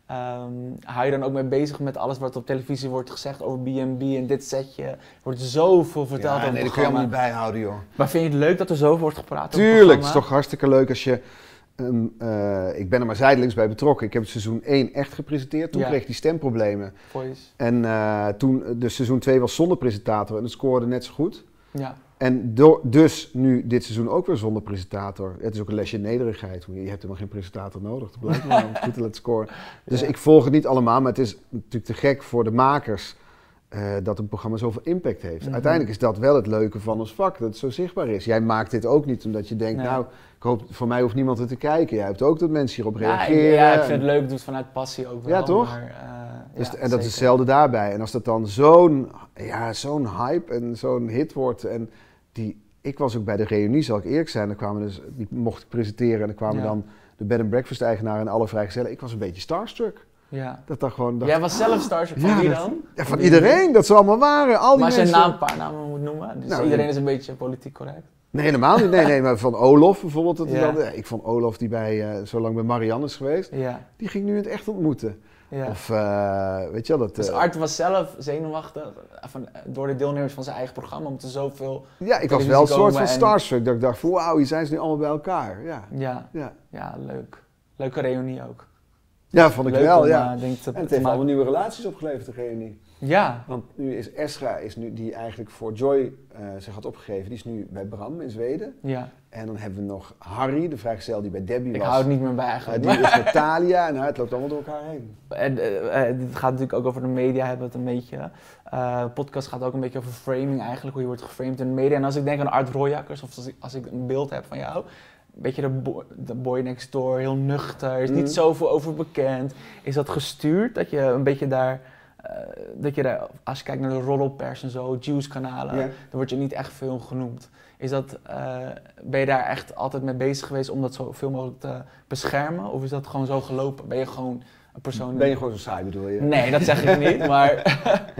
Um, hou je dan ook mee bezig met alles wat op televisie wordt gezegd over B en B en dit setje? Er wordt zoveel verteld Ja, over nee, het dat kun je programma. helemaal niet bijhouden, joh. Maar vind je het leuk dat er zoveel wordt gepraat over het Tuurlijk, het is programma? toch hartstikke leuk als je... Um, uh, ik ben er maar zijdelings bij betrokken. Ik heb het seizoen één echt gepresenteerd. Toen Ja. kreeg hij stemproblemen. Voice. En uh, toen, dus seizoen twee was zonder presentator en het scoorde net zo goed. Ja. En do, dus nu dit seizoen ook weer zonder presentator. Het is ook een lesje nederigheid. Je hebt helemaal geen presentator nodig. Dat blijkt maar om het goed te laten scoren. Dus Ja. ik volg het niet allemaal, maar het is natuurlijk te gek voor de makers uh, dat een programma zoveel impact heeft. Mm-hmm. Uiteindelijk is dat wel het leuke van ons vak, dat het zo zichtbaar is. Jij maakt dit ook niet omdat je denkt, Nee. nou, ik hoop, voor mij hoeft niemand er te kijken. Jij hebt ook dat mensen hierop Ja, reageren. ik, ja, ik en- vind het leuk, ik doe het vanuit passie ook wel. Ja, toch? Maar, uh, Dus, ja, en dat is zeker. hetzelfde daarbij. En als dat dan zo'n ja, zo'n hype en zo'n hit wordt. En die, ik was ook bij de reunie, zal ik eerlijk zijn. Dan kwamen dus, die mocht ik presenteren en dan kwamen Ja. dan de bed and breakfast eigenaar en alle vrijgezellen. Ik was een beetje starstruck. Ja. Dat dan gewoon. dacht, Jij was zelf starstruck, van ja, wie dat- dan? ja, van iedereen, dat ze allemaal waren. Al die Maar als je een mensen. naam, een paar namen moet noemen, dus Nou, iedereen nee. is een beetje politiek correct. Nee, helemaal niet. Nee, nee, maar van Olof bijvoorbeeld. Dat Ja. dan, ja, ik vond Olof die bij uh, zo lang bij Marianne is geweest. Ja. Die ging nu in het echt ontmoeten. Ja. Of uh, weet je wel dat. Dus uh, Art was zelf zenuwachtig van, door de deelnemers van zijn eigen programma om te zoveel... ja, ik was televisie wel een soort komen van en- starstruck. Dat ik dacht van wauw, hier zijn ze nu allemaal bij elkaar. Ja, Ja, ja. ja leuk. Leuke reunie ook. ja vond ik Leuk wel. om, Ja. uh, denk ik, te, En het te heeft maken. allemaal nieuwe relaties opgeleverd, de reunie. Ja, Want nu is Esra, is nu, die eigenlijk voor Joy uh, zich had opgegeven, die is nu bij Bram in Zweden. ja. En dan hebben we nog Harry, de vrijgezel die bij Debbie Ik was. hou het niet meer bij Uh, eigenlijk. die is met Thalia en nou, het loopt allemaal door elkaar heen. En, uh, uh, dit gaat natuurlijk ook over de media, hebben we het een beetje. Uh, de podcast gaat ook een beetje over framing eigenlijk, hoe je wordt geframed in de media. En als ik denk aan Art Royakkers, of als ik, als ik een beeld heb van jou, een beetje de, bo de boy next door, heel nuchter, is Mm. niet zoveel over bekend. Is dat gestuurd, dat je een beetje daar, uh, dat je daar, als je kijkt naar de roddelpers en zo, Juice-kanalen, Ja. dan word je niet echt veel genoemd. Is dat, uh, ben je daar echt altijd mee bezig geweest om dat zoveel mogelijk te beschermen? Of is dat gewoon zo gelopen? Ben je gewoon een persoon... Ben je gewoon zo saai bedoel je? Nee, dat zeg ik niet, maar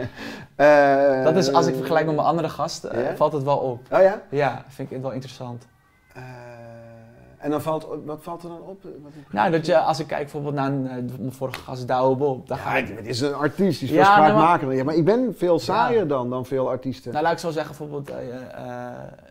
Uh, dat is, als ik vergelijk met mijn andere gasten, uh, Ja? valt het wel op. Oh ja? Ja, vind ik het wel interessant. Uh, en dan valt, wat valt er dan op? Wat ik- Nou, dat je, als ik kijk bijvoorbeeld naar een, uh, mijn vorige gast, Douwe Bob, daar ga Ja, ik... het is een artiest, die is Ja, veel nee, spraakmakender. Ja, maar ik ben veel saaier Ja. dan, dan veel artiesten. Nou, laat ik zo zeggen, bijvoorbeeld, uh, uh,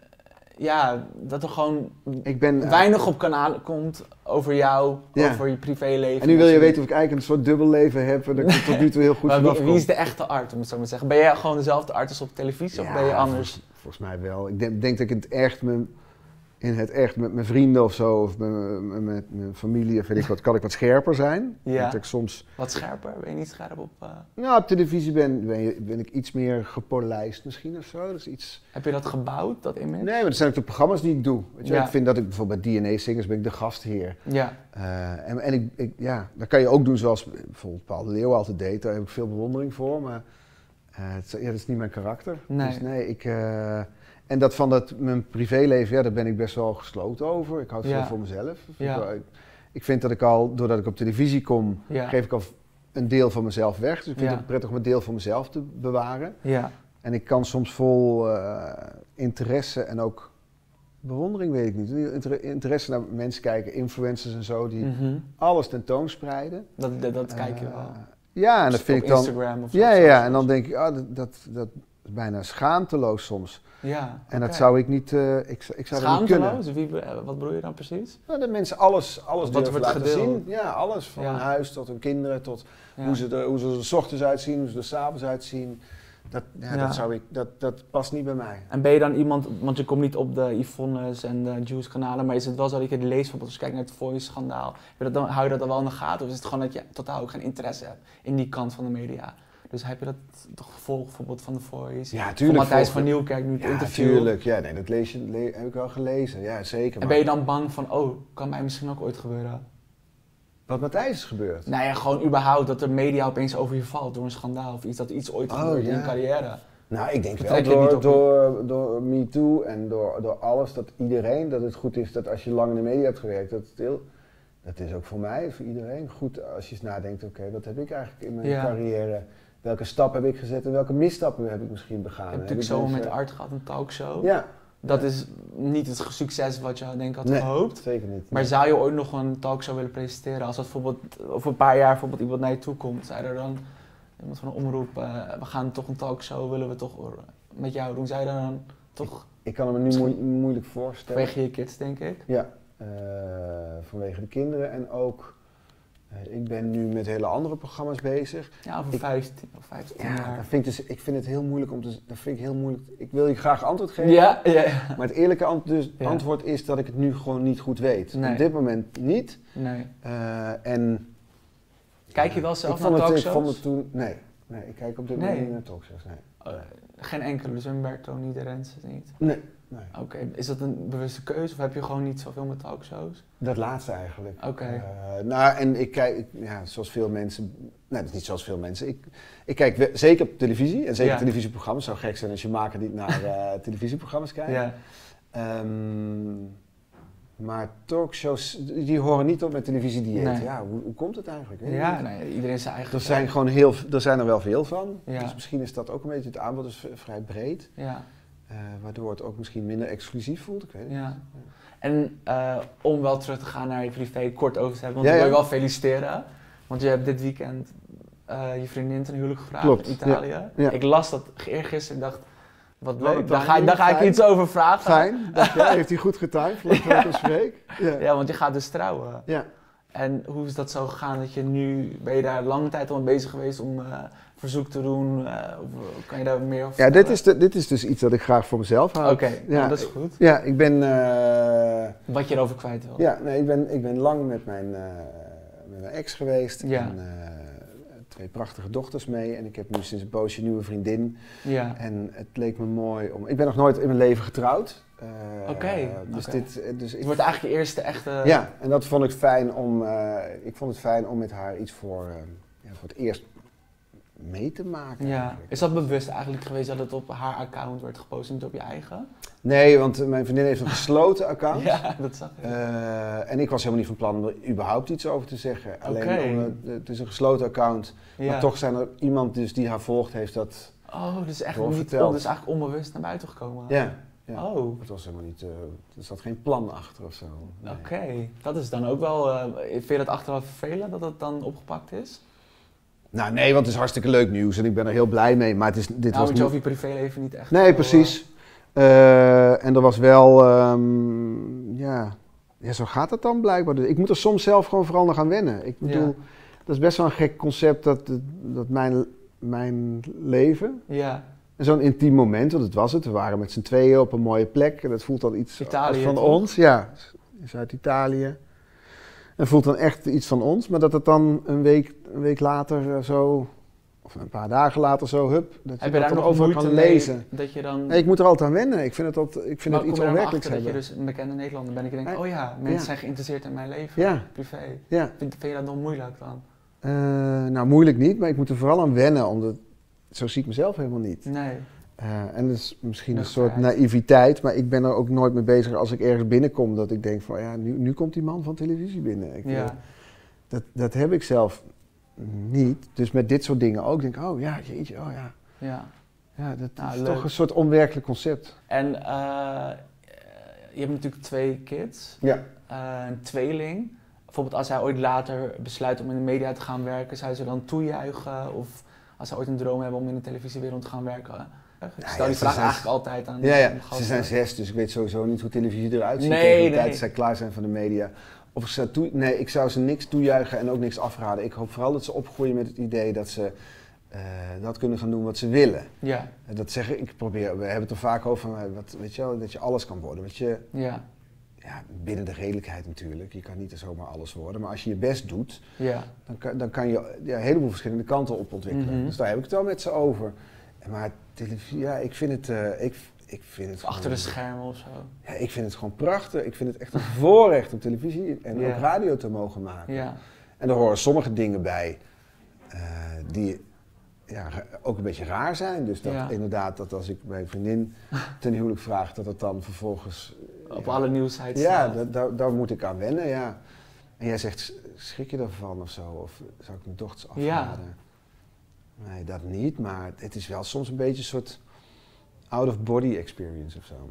ja, dat er gewoon ik ben, uh, weinig op kanaal komt over jou, Ja. over je privéleven. en nu wil je Dat weten of ik eigenlijk een soort dubbel leven heb en dat ik er tot nu toe heel goed Maar vanaf wie, kom. wie is de echte Art, om het zo maar te zeggen? Ben jij gewoon dezelfde artiest op televisie of Ja, ben je anders? Volgens, volgens mij wel. Ik denk, denk dat ik in het echt, mijn, in het echt met mijn vrienden of zo, of met, met, met mijn familie, of weet ik wat, kan ik wat scherper zijn. Ja. Dat ik soms, Wat scherper? Ben je niet scherp op... Uh... nou, op televisie ben, ben, je- ben ik iets meer gepolijst misschien of zo. Dus iets... Heb je dat gebouwd, dat image? Nee, maar dat zijn ook de programma's die ik doe. Weet je? Ja. Ik vind dat ik bijvoorbeeld bij D N A-singers ben ik de gastheer. Ja. Uh, en en ik, ik, ja, dat kan je ook doen zoals bijvoorbeeld Paul de Leeuw altijd deed. Daar heb ik veel bewondering voor, maar uh, het, ja, dat is niet mijn karakter. Nee. Dus nee, ik... Uh, en dat van dat, mijn privéleven, ja, daar ben ik best wel gesloten over. Ik houd het Ja. veel voor mezelf. Dat vind Ja. ik, wel- ik, ik vind dat ik al, doordat ik op televisie kom, Ja. geef ik al een deel van mezelf weg. Dus ik vind Ja. het prettig om een deel van mezelf te bewaren. Ja. En ik kan soms vol uh, interesse en ook bewondering, weet ik niet. Inter interesse naar mensen kijken, influencers en zo, die Mm-hmm. alles tentoonsprijden. Dat, dat, dat kijk je Uh, wel. Ja, en dat Op vind ik dan... Instagram of zo. Ja, of ja, zo, ja, zo. en dan denk ik, oh, dat, dat, dat is bijna schaamteloos soms. Ja, En dat oké. zou ik niet, uh, ik, ik zou dat niet kunnen. Schaamteloos? Wie, be- wat bedoel je dan precies? Nou, dat mensen alles, alles Wat durven wordt laten gedeeld. zien. Ja, alles. Van Ja. hun huis tot hun kinderen, tot Ja. hoe, ze er, hoe ze er 's ochtends uitzien, hoe ze er 's avonds uitzien. Dat, ja, Ja. Dat, zou ik, dat, dat past niet bij mij. En ben je dan iemand, want je komt niet op de Yvonne's en de Juice kanalen, maar is het wel zo dat je het leest, bijvoorbeeld als je kijkt naar het Voice-schandaal, heb je dat dan, hou je dat dan wel in de gaten? Of is het gewoon dat je totaal ook geen interesse hebt in die kant van de media? Dus heb je dat toch gevolgd bijvoorbeeld van de Voice? Ja, Van tuurlijk. Matthijs volg- van Nieuwkerk nu het Ja, interview. tuurlijk. Ja, nee, dat lees je, le- heb ik wel gelezen. Ja, zeker. En ben je dan bang van, oh, kan mij misschien ook ooit gebeuren? Wat Matthijs is gebeurd? Nou ja, gewoon überhaupt dat de media opeens over je valt door een schandaal of iets, dat er iets ooit Oh, gebeurt in ja. je carrière. Nou, ik denk wel Betrek je niet door, op- door, door MeToo en door, door alles, dat iedereen, dat het goed is dat als je lang in de media hebt gewerkt, dat het heel, dat is ook voor mij, voor iedereen goed als je eens nadenkt, oké, okay, wat heb ik eigenlijk in mijn Ja. carrière, welke stap heb ik gezet en welke misstappen heb ik misschien begaan? Je hebt Heb natuurlijk ik zo mensen- met Art gehad, een talkshow. Ja, Dat is niet het succes wat je denk ik had Nee, gehoopt. zeker niet. Maar zou je ooit nog een talkshow willen presenteren? Als dat bijvoorbeeld over een paar jaar bijvoorbeeld iemand naar je toe komt, zei er dan iemand van een omroep, uh, we gaan toch een talkshow, willen we toch met jou doen? Zou je dan toch... Ik kan het me nu moe moeilijk voorstellen. Vanwege je kids, denk ik? Ja, uh, vanwege de kinderen en ook, uh, ik ben nu met hele andere programma's bezig. Ja, over ik, vijftien of vijftien ja, jaar. Dat vind ik, dus, ik vind het heel moeilijk om te, dat vind ik heel moeilijk. Ik wil je graag antwoord geven, ja, ja, ja. maar het eerlijke ant dus, ja. antwoord is dat ik het nu gewoon niet goed weet. Nee. Op dit moment niet. Nee. Uh, en, Kijk je wel zelf ik naar vond talkshows? Het, ik vond het toen, nee, nee, ik kijk op dit moment nee. niet naar talkshows. Nee. Uh, geen enkele, dus Umberto niet, de Renze niet? Nee. nee. Oké, okay. Is dat een bewuste keuze of heb je gewoon niet zoveel met talkshows? Dat laatste eigenlijk. Oké. Okay. Uh, nou, en ik kijk, ja, zoals veel mensen, nee, dat is niet zoals veel mensen. Ik, ik kijk we, zeker op televisie en zeker ja. televisieprogramma's. Het zou gek zijn als je maker niet naar uh, televisieprogramma's kijkt. Ja. Um, maar talkshows, die horen niet op met televisiedieet. Nee. Ja, hoe, hoe komt het eigenlijk? Ja, nee, iedereen zijn eigen. Er zijn gewoon heel, er zijn er wel veel van. Ja. Dus misschien is dat ook een beetje, het aanbod is vrij breed. Ja. Uh, waardoor het ook misschien minder exclusief voelt. Ik weet het ja. niet. En uh, om wel terug te gaan naar je privé, kort over te hebben, want ja, ik wil ja. je wel feliciteren. Want je hebt dit weekend uh, je vriendin ten huwelijk gevraagd Klopt, in Italië. Ja. Ja. Ik las dat eergisteren, ik dacht, wat Nou, leuk, daar ga, daar ga ik iets over vragen. Fijn, dat ja, heeft hij goed getimed voordat we ons week. Ja. ja, want je gaat dus trouwen. Ja. En hoe is dat zo gegaan dat je nu, ben je daar lange tijd al mee bezig geweest om uh, verzoek te doen? Uh, of, kan je daar meer over Ja, dit is, de, dit is dus iets dat ik graag voor mezelf hou. Oké, okay, ja, dat is goed. Ja, ik ben... Uh, Wat je erover kwijt wil. Ja, nee, ik ben, ik ben lang met mijn, uh, met mijn ex geweest. Ja. En, uh, twee prachtige dochters mee. En ik heb nu sinds een poosje een nieuwe vriendin. Ja. En het leek me mooi om... Ik ben nog nooit in mijn leven getrouwd. Uh, Oké. Okay, dus okay. dit, dus het wordt eigenlijk je eerste echte... Ja, en dat vond ik fijn om... Uh, ik vond het fijn om met haar iets voor, uh, ja, voor het eerst mee te maken. Ja. Eigenlijk. Is dat bewust eigenlijk geweest dat het op haar account werd gepost en niet op je eigen? Nee, want mijn vriendin heeft een gesloten account. Ja, dat zag ik. Uh, en ik was helemaal niet van plan om er überhaupt iets over te zeggen. Alleen, okay. om, uh, het is een gesloten account. Ja. Maar toch zijn er iemand dus die haar volgt, heeft dat Oh, dus echt niet on, dus eigenlijk onbewust naar buiten gekomen. Ja. ja. Oh. Het was helemaal niet, uh, er zat geen plan achter of zo. Nee. Oké, okay. Dat is dan ook wel, uh, vind je dat achteraf vervelend dat het dan opgepakt is? Nou nee, want het is hartstikke leuk nieuws en ik ben er heel blij mee. Maar het is, dit nou, was want je over je privéleven niet echt. Nee, zo, precies. Uh, en er was wel, um, ja, ja, zo gaat het dan blijkbaar. Ik moet er soms zelf gewoon vooral naar gaan wennen. Ik bedoel, ja. dat is best wel een gek concept dat, dat mijn, mijn leven, ja. zo'n intiem moment, want het was het. We waren met z'n tweeën op een mooie plek en dat voelt dan iets Italië, van toch? ons. Ja, in Zuid-Italië. En voelt dan echt iets van ons, maar dat het dan een week, een week later zo... Of een paar dagen later zo, hup, dat Heb je, je daar dat nog over kan lezen. Mee, dat je dan... Nee, ik moet er altijd aan wennen. Ik vind het, altijd, ik vind maar het iets kom je onwerkelijks achter hebben. dat je dus een bekende Nederlander bent en ik denk, oh ja, mensen ja. zijn geïnteresseerd in mijn leven, ja. privé. Ja. Vind, vind je dat nog moeilijk dan? Uh, nou, moeilijk niet, maar ik moet er vooral aan wennen, omdat zo zie ik mezelf helemaal niet. Nee. Uh, en dat is misschien Nog een soort vrijheid. naïviteit, maar ik ben er ook nooit mee bezig als ik ergens binnenkom, dat ik denk van ja, nu, nu komt die man van televisie binnen. Ik, ja. uh, dat, dat heb ik zelf niet. Dus met dit soort dingen ook denk ik, oh ja, jeetje, oh ja. Ja. Ja, dat nou, is leuk. toch een soort onwerkelijk concept. En uh, je hebt natuurlijk twee kids, ja. uh, een tweeling. Bijvoorbeeld als hij ooit later besluit om in de media te gaan werken, zou ze dan toejuichen? Of als hij ooit een droom hebben om in de televisiewereld te gaan werken? Ik stel ja, die vraag zijn, eigenlijk altijd aan Ja, ja. de ze zijn zes, dus ik weet sowieso niet hoe televisie eruit ziet nee, tegen de nee. tijd dat zij klaar zijn van de media. Of ik zou toe, nee, ik zou ze niks toejuichen en ook niks afraden. Ik hoop vooral dat ze opgroeien met het idee dat ze uh, dat kunnen gaan doen wat ze willen. Ja. Uh, dat zeggen, ik probeer, we hebben het er vaak over, van, wat, weet je wel, dat je alles kan worden. Weet je, ja. Ja, binnen de redelijkheid natuurlijk. Je kan niet zomaar alles worden. Maar als je je best doet, ja. dan, kan, dan kan je ja, een heleboel verschillende kanten op ontwikkelen. Mm-hmm. Dus daar heb ik het wel met ze over. Maar televisie, ja, ik vind het... Uh, ik, ik vind het achter gewoon, de schermen of zo. Ja, ik vind het gewoon prachtig. Ik vind het echt een voorrecht om televisie en ja. ook radio te mogen maken. Ja. En er horen sommige dingen bij uh, die ja, ook een beetje raar zijn. Dus dat ja. inderdaad, dat als ik mijn vriendin ten huwelijk vraag, dat het dan vervolgens... Op ja, alle nieuwsites Ja, staat. da, da, daar moet ik aan wennen, ja. En jij zegt, schrik je ervan of zo? Of zou ik mijn dochters afraden? Ja. Nee, dat niet, maar het is wel soms een beetje een soort out-of-body experience of zo.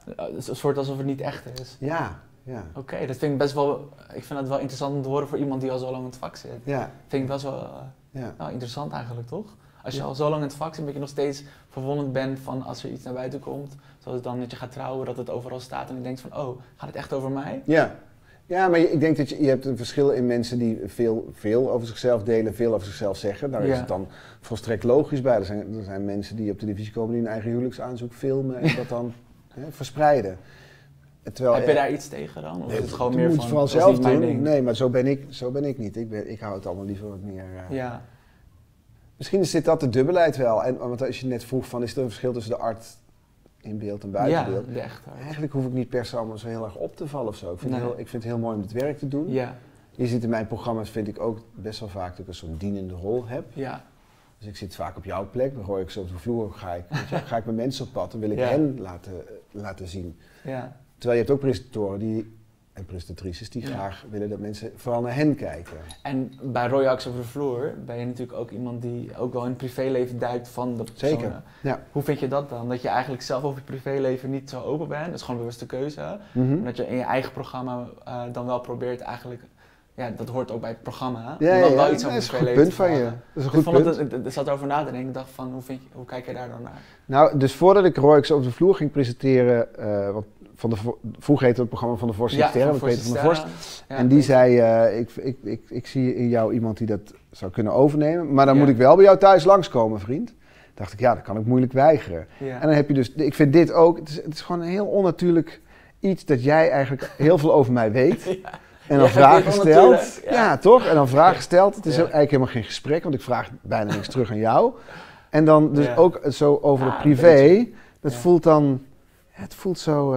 Uh, een soort alsof het niet echt is. Ja, ja. Oké, okay, dat vind ik best wel, ik vind het wel interessant om te horen voor iemand die al zo lang in het vak zit. Ja. Vind ik best wel uh, ja. nou, interessant eigenlijk, toch? Als je ja. al zo lang in het vak zit, dat je nog steeds verwonderd bent van als er iets naar buiten komt, zoals dan dat je gaat trouwen, dat het overal staat en je denkt van, oh, gaat het echt over mij? Ja. Ja, maar ik denk dat je, je hebt een verschil in mensen die veel, veel over zichzelf delen, veel over zichzelf zeggen. Daar ja. is het dan volstrekt logisch bij. Er zijn, er zijn mensen die op televisie komen die hun eigen huwelijksaanzoek filmen en dat dan hè, verspreiden. Terwijl, heb je daar iets tegen dan? Of nee, is het gewoon dat meer moet van, je vooral dat is zelf niet mijn doen. ding? Nee, maar zo ben ik, zo ben ik niet. Ik, ben, ik hou het allemaal liever wat meer... Uh, ja. Misschien zit dat de dubbelheid wel. En, want als je net vroeg van, is er een verschil tussen de art in beeld en buiten beeld? Ja, de echte. Eigenlijk hoef ik niet per se allemaal zo heel erg op te vallen of zo. Ik vind, nee. het, heel, ik vind het heel mooi om dit werk te doen. Ja. Je ziet in mijn programma's, vind ik ook best wel vaak dat ik een soort dienende rol heb. Ja. Dus ik zit vaak op jouw plek, dan gooi ik zo op de vloer, ga ik, weet je, ga ik met mensen op pad, dan wil ik ja. hen laten, laten zien. Ja. Terwijl je hebt ook presentatoren die, en presentatrices die ja. graag willen dat mensen vooral naar hen kijken. En bij Royax over de vloer ben je natuurlijk ook iemand die ook wel in het privéleven duikt van de personen. Zeker, ja. Hoe vind je dat dan? Dat je eigenlijk zelf over je privéleven niet zo open bent, dat is gewoon een bewuste keuze. Mm-hmm. En dat je in je eigen programma uh, dan wel probeert eigenlijk, ja dat hoort ook bij het programma, ja, om dan ja, wel ja. iets over nee, je privéleven te vragen. Dat is een goed ik punt vond van je. Het, ik zat erover na te denken, ik dacht van hoe, vind je, hoe kijk je daar dan naar? Nou, dus voordat ik Royax over de vloer ging presenteren, uh, want van de, vroeger heette het programma van de Voorste Sterren, met Peter van der Vorst. Ja, en die Peter. zei, uh, ik, ik, ik, ik zie in jou iemand die dat zou kunnen overnemen, maar dan ja. moet ik wel bij jou thuis langskomen, vriend. Dacht ik, ja, dat kan ik moeilijk weigeren. Ja. En dan heb je dus, ik vind dit ook, het is, het is gewoon een heel onnatuurlijk iets dat jij eigenlijk heel veel over mij weet. Ja. En dan ja, vragen stelt. Ja. ja, toch? En dan vragen stelt. Het is ja. eigenlijk helemaal geen gesprek, want ik vraag bijna niks terug aan jou. En dan dus ja. ook zo over ja, het privé. Dat ja. voelt dan, het voelt zo uh,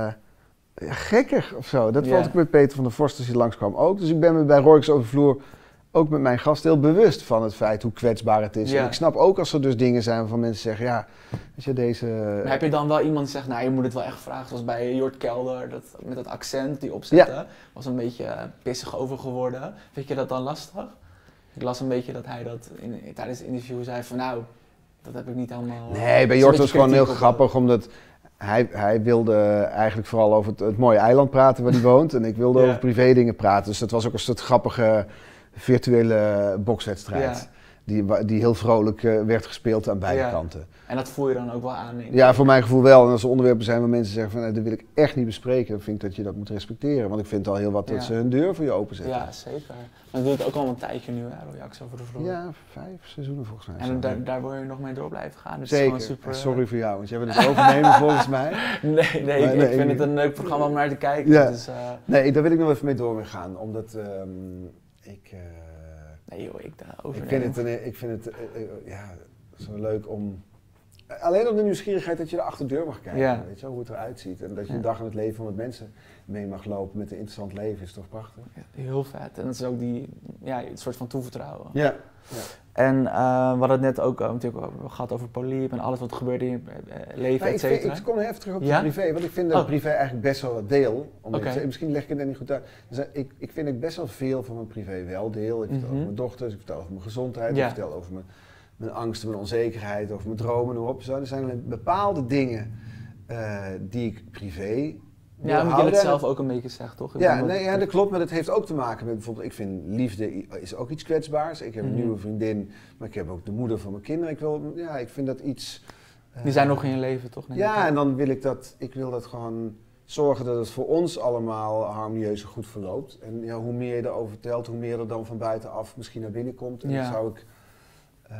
ja, gekkig of zo. Dat ja. vond ik met Peter van der Vorst als hij langskwam ook. Dus ik ben me bij Royax over de vloer ook met mijn gast heel bewust van het feit hoe kwetsbaar het is. Ja. En ik snap ook als er dus dingen zijn waarvan mensen zeggen, ja, weet je, deze... Maar heb je dan wel iemand die zegt, nou je moet het wel echt vragen, zoals bij Jort Kelder, dat, met dat accent die opzette, ja. was een beetje uh, pissig over geworden. Vind je dat dan lastig? Ik las een beetje dat hij dat in, tijdens het interview zei van, nou, dat heb ik niet allemaal... Nee, bij Jort was het gewoon heel grappig, omdat hij, hij wilde eigenlijk vooral over het, het mooie eiland praten waar hij woont en ik wilde ja. over privé dingen praten. Dus dat was ook een soort grappige virtuele bokswedstrijd. Ja. Die, die heel vrolijk uh, werd gespeeld aan beide ja. kanten. En dat voel je dan ook wel aan? Ja, voor mijn gevoel wel. En als er onderwerpen zijn waar mensen zeggen van, nou, dat wil ik echt niet bespreken, dan vind ik dat je dat moet respecteren. Want ik vind al heel wat ja. dat ze hun deur voor je openzetten. Ja, zeker. Maar dat doe ik ook al een tijdje nu, hè, Royax over de vloer. Ja, vijf seizoenen volgens mij. En daar, daar wil je nog mee door blijven gaan. Dus zeker. Het is super, sorry voor jou, want jij wil het overnemen volgens mij. Nee, nee, maar, ik, nee ik vind ik, het een leuk programma om naar te kijken. Ja. Dus, uh, nee, daar wil ik nog even mee door gaan, omdat um, ik... Uh, Nee joh, ik daarover. Ik vind het, een, ik vind het uh, uh, ja, zo leuk om... Alleen om de nieuwsgierigheid dat je er achter de deur mag kijken, ja. weet je, hoe het eruit ziet. En dat je ja. een dag in het leven van met mensen mee mag lopen met een interessant leven, is toch prachtig? Ja, heel vet. En dat is ook die, ja, een soort van toevertrouwen. Ja. ja. En uh, we hadden het net ook uh, natuurlijk gehad over Polyp en alles wat er gebeurde in je uh, leven, et cetera. Ik, ik kom nog even terug op ja? de privé, want ik vind dat oh. privé eigenlijk best wel wat deel. Okay. Te, misschien leg ik het net niet goed uit. Dus, ik, ik vind ik best wel veel van mijn privé wel deel. Ik vertel mm-hmm. over mijn dochters, ik vertel over mijn gezondheid, ja. ik vertel over mijn, mijn angsten, mijn onzekerheid, over mijn dromen, noem op. Zo. Er zijn alleen bepaalde dingen uh, die ik privé... Ja, moet je het zelf ook een beetje zeggen, toch? Ik ja, nee, ja, dat klopt, maar dat heeft ook te maken met bijvoorbeeld, ik vind liefde is ook iets kwetsbaars. Ik heb een mm-hmm. nieuwe vriendin, maar ik heb ook de moeder van mijn kinderen. Ik wil, ja, ik vind dat iets... Uh, Die zijn nog in je leven, toch? Ja, en dan wil ik dat, ik wil dat gewoon zorgen dat het voor ons allemaal harmonieus en goed verloopt. En ja, hoe meer je erover vertelt, hoe meer er dan van buitenaf misschien naar binnen komt. En ja. dan zou ik... Uh,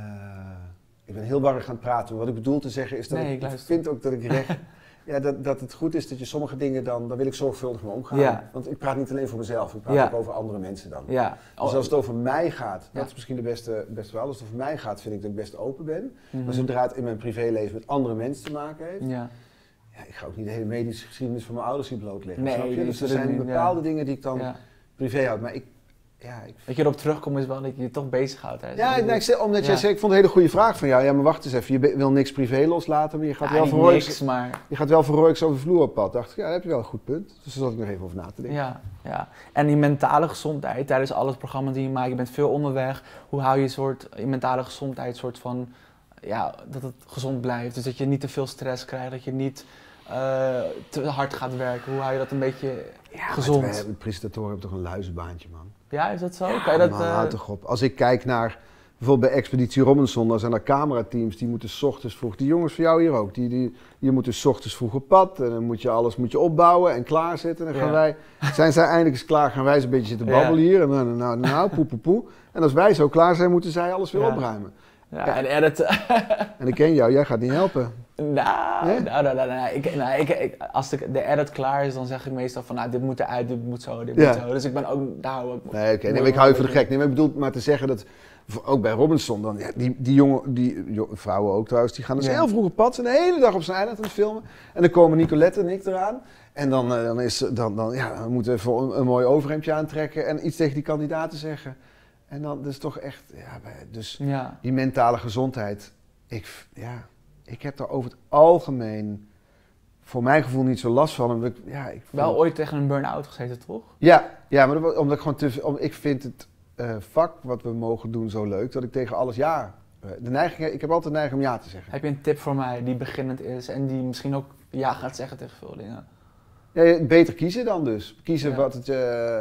ik ben heel warrig aan het praten, maar wat ik bedoel te zeggen is dat nee, ik, ik ik vind ook dat ik recht... Ja, dat, dat het goed is dat je sommige dingen dan, daar wil ik zorgvuldig mee omgaan. Ja. Want ik praat niet alleen voor mezelf, ik praat ja. ook over andere mensen dan. Ja. Dus als het over mij gaat, dat ja. is misschien de beste, beste wel. Als het over mij gaat, vind ik dat ik best open ben. Mm-hmm. Maar zodra het in mijn privéleven met andere mensen te maken heeft, ja. Ja, ik ga ook niet de hele medische geschiedenis van mijn ouders hier blootleggen. Nee, snap je? Dus er zijn bepaalde ja. dingen die ik dan ja. privé houd. Maar ik, Ja, ik... Dat je erop terugkomt is wel dat je je toch bezighoudt. Hè? Ja, nee, ik zei, omdat ja. jij zei, ik vond het een hele goede vraag van jou. Ja, maar wacht eens even, je be- wil niks privé loslaten, maar je gaat ja, wel voor Royax, niks, maar... je gaat wel voor Royax over de vloer op pad. Dacht ik, ja, daar heb je wel een goed punt. Dus daar zat ik nog even over na te denken. Ja, ja. En die mentale gezondheid tijdens alle programma's die je maakt, je bent veel onderweg. Hoe hou je soort, je mentale gezondheid soort van, ja, dat het gezond blijft. Dus dat je niet te veel stress krijgt, dat je niet... uh, te hard gaat werken? Hoe hou je dat een beetje ja, gezond? Wij, de presentatoren hebben toch een luizenbaantje, man. Ja, is dat zo? Ja, kan je dat, man, uh... houd toch op. Als ik kijk naar, bijvoorbeeld bij Expeditie Robinson, dan zijn er camerateams die moeten 's ochtends vroeg, die jongens van jou hier ook, die, die, die moeten 's ochtends vroeg op pad en dan moet je alles moet je opbouwen en klaarzetten. En dan gaan ja. wij, zijn zij eindelijk eens klaar, gaan wij eens een beetje zitten babbelen ja. hier en dan, nou, nou, nou, poe, poe, poe. En als wij zo klaar zijn, moeten zij alles weer ja. opruimen. Ja, ja. En editen. En ik ken jou, jij gaat niet helpen. Nou, nee? nou, nou, nou, nou, ik, nou ik, ik, als de, de edit klaar is, dan zeg ik meestal van, nou, dit moet eruit, dit moet zo, dit ja. moet zo. Dus ik ben ook, daar hou ik... Nee, oké, okay, nee, ik hou je voor de gek. Nee, maar ik bedoel maar te zeggen dat, ook bij Robinson, dan, ja, die, die jongen, die vrouwen ook trouwens, die gaan dus ja. heel vroeg op pad, zijn de hele dag op zijn eiland aan het filmen. En dan komen Nicolette en ik eraan. En dan, uh, dan, is, dan, dan, ja, dan moeten we even een, een mooi overhemdje aantrekken en iets tegen die kandidaten zeggen. En dan, dat is toch echt, ja, dus ja. die mentale gezondheid, ik, ja, ik heb daar over het algemeen voor mijn gevoel niet zo last van. Ik, ja, ik Wel vond... ooit tegen een burn-out gezeten, toch? Ja, ja, maar dat, omdat ik gewoon te, om, ik vind het uh, vak wat we mogen doen zo leuk, dat ik tegen alles ja, de neiging, ik heb altijd de neiging om ja te zeggen. Heb je een tip voor mij die beginnend is en die misschien ook ja gaat zeggen tegen veel dingen? Ja, beter kiezen dan dus. Kiezen ja. wat het, uh,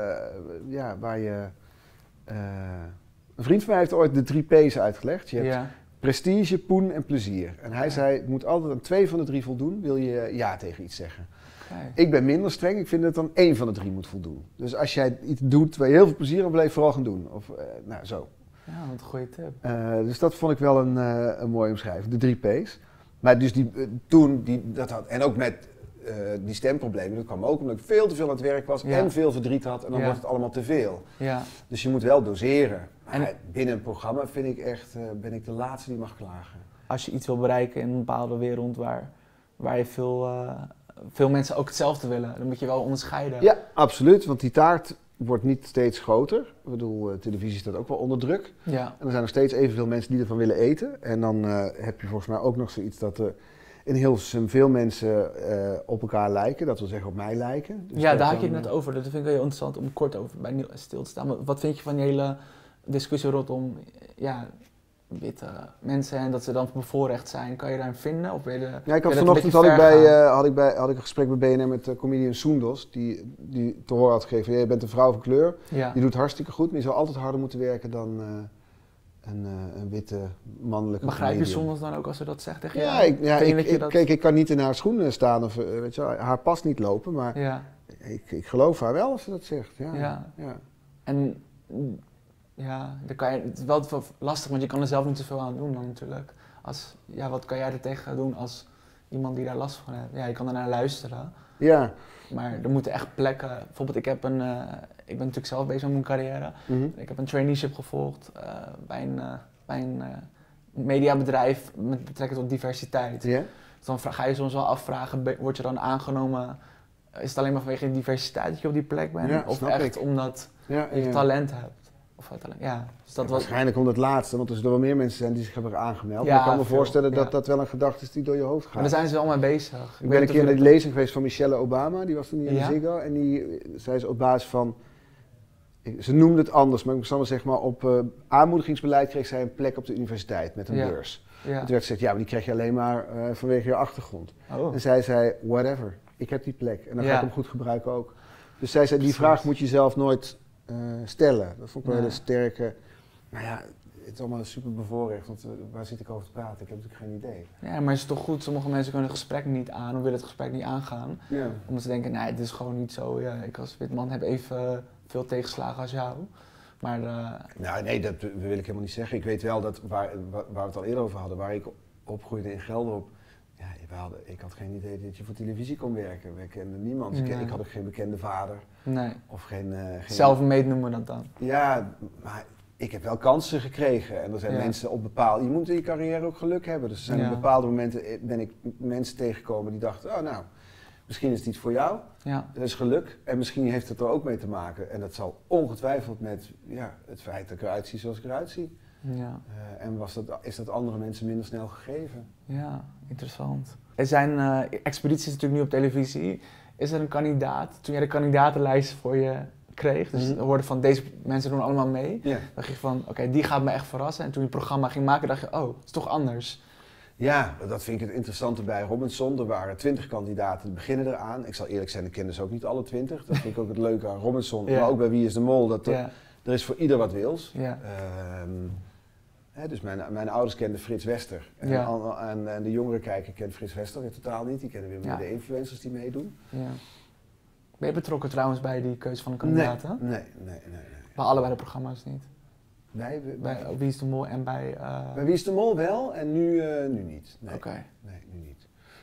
ja, waar je... Uh, een vriend van mij heeft ooit de drie P's uitgelegd. Je hebt ja. prestige, poen en plezier. En hij ja. zei, het moet altijd aan twee van de drie voldoen, wil je ja tegen iets zeggen. Okay. Ik ben minder streng, ik vind dat dan één van de drie moet voldoen. Dus als jij iets doet waar je heel veel plezier aan beleeft, vooral gaan doen. Of, uh, nou, zo. Ja, wat een goede tip. Uh, dus dat vond ik wel een, uh, een mooie omschrijving, de drie P's. Maar dus die, uh, toen, die, dat had, en ook met uh, die stemproblemen, dat kwam ook omdat ik veel te veel aan het werk was ja. en veel verdriet had. En dan ja. wordt het allemaal te veel. Ja. Dus je moet wel doseren. En maar binnen een programma vind ik echt, uh, ben ik de laatste die mag klagen. Als je iets wil bereiken in een bepaalde wereld waar, waar je veel, uh, veel mensen ook hetzelfde willen, dan moet je wel onderscheiden. Ja, absoluut. Want die taart wordt niet steeds groter. Ik bedoel, uh, televisie staat ook wel onder druk. Ja. En er zijn nog steeds evenveel mensen die ervan willen eten. En dan uh, heb je volgens mij ook nog zoiets dat er in Hilversum veel mensen uh, op elkaar lijken. Dat wil zeggen op mij lijken. Dus ja, daar had je het net over. Dat vind ik wel heel interessant om kort over bij stil te staan. Maar wat vind je van die hele discussie rondom ja, witte mensen en dat ze dan bevoorrecht zijn? Kan je daarin vinden? Of ben je de, ja, ik had vanochtend had ik, bij, uh, had, ik bij, had ik een gesprek bij B N R met uh, comedian Soendos, die, die te horen had gegeven, jij bent een vrouw van kleur, ja. die doet hartstikke goed, maar je zou altijd harder moeten werken dan uh, een, uh, een witte mannelijke Begrijp comedian. je Soendos dan ook als ze dat zegt tegen ja, jou? ik, ja, ik, ik, ik, dat... kijk, ik kan niet in haar schoenen staan of uh, weet je, haar pas niet lopen, maar ja. ik, ik geloof haar wel als ze dat zegt. Ja. Ja. Ja. En ja, dan kan je, het is wel lastig, want je kan er zelf niet zoveel aan doen dan natuurlijk. Als, ja, wat kan jij er tegen doen als iemand die daar last van heeft? Ja, je kan er naar luisteren. Ja. Maar er moeten echt plekken, bijvoorbeeld ik heb een, uh, ik ben natuurlijk zelf bezig met mijn carrière. Mm-hmm. Ik heb een traineeship gevolgd uh, bij een, uh, bij een uh, mediabedrijf met betrekking tot diversiteit. Yeah. Dus dan ga je soms wel afvragen, word je dan aangenomen, is het alleen maar vanwege de diversiteit dat je op die plek bent? Ja, of echt ik. omdat ja, je ja. talent hebt? Of talent, ja. Dus dat ja, was... Waarschijnlijk om het laatste, want er zullen wel meer mensen zijn die zich hebben aangemeld. Ja, maar ik kan me veel, voorstellen dat ja. dat wel een gedachte is die door je hoofd gaat. Maar daar zijn ze wel mee bezig. Ik, ik ben een keer naar de lezing geweest van Michelle Obama, die was toen hier in de ja? Ziggo. En die zei ze op basis van, ze noemde het anders, maar ik zal maar zeggen maar op uh, aanmoedigingsbeleid kreeg zij een plek op de universiteit met een ja. beurs. Ja. En toen werd gezegd, ja, maar die krijg je alleen maar uh, vanwege je achtergrond. Oh. En zij zei, whatever, ik heb die plek en dan ja. ga ik hem goed gebruiken ook. Dus zij zei, die Precies. vraag moet je zelf nooit uh, stellen. Dat vond ik wel een hele sterke, nou ja, het is allemaal super bevoorrecht, want uh, waar zit ik over te praten? Ik heb natuurlijk geen idee. Ja, maar het is toch goed, sommige mensen kunnen het gesprek niet aan of willen het gesprek niet aangaan. Ja. Omdat ze denken, nee, het is gewoon niet zo, ja, ik als wit man heb even veel tegenslagen als jou. Maar, uh... nou, nee, dat wil ik helemaal niet zeggen. Ik weet wel dat, waar, waar we het al eerder over hadden, waar ik opgroeide in Gelderop, ja, we hadden, ik had geen idee dat je voor televisie kon werken. We kenden niemand. Nee. Ik, ik had ook geen bekende vader. Nee. Of geen, uh, geen... Self-made noemen we dat dan. Ja, maar ik heb wel kansen gekregen. En er zijn ja. mensen op bepaalde... Je moet in je carrière ook geluk hebben. Dus er zijn ja. op bepaalde momenten ben ik mensen tegengekomen die dachten, oh nou, misschien is het iets voor jou. Ja. Dat is geluk. En misschien heeft het er ook mee te maken. En dat zal ongetwijfeld met ja, het feit dat ik eruit zie zoals ik eruit zie. Ja. Uh, en was dat, is dat andere mensen minder snel gegeven. Ja, interessant. Er zijn uh, expedities natuurlijk nu op televisie. Is er een kandidaat, toen jij de kandidatenlijst voor je kreeg, dus mm-hmm. hoorde van deze mensen doen allemaal mee, yeah. dacht je van oké, okay, die gaat me echt verrassen. En toen je het programma ging maken dacht je, oh, het is toch anders. Ja, dat vind ik het interessante bij Robinson. Er waren twintig kandidaten, die beginnen eraan. Ik zal eerlijk zijn, ik ken dus ook niet alle twintig. Dat vind ik ook het leuke aan Robinson. Ja. Maar ook bij Wie is de Mol, dat er, ja. er is voor ieder wat wils. Ja. Um, hè, dus mijn, mijn ouders kenden Frits Wester. En, ja. en, en de jongere kijker kent Frits Wester in totaal niet. Die kennen weer meer ja. de influencers die meedoen. Ja. Ben je betrokken trouwens bij die keuze van de kandidaten? Nee, nee, nee. nee, nee. Bij allebei de programma's niet? Bij, bij, bij Wie is de Mol en bij... Uh... Bij Wie is de Mol wel en nu, uh, nu niet. Nee. Oké. Okay. Nee, nu niet.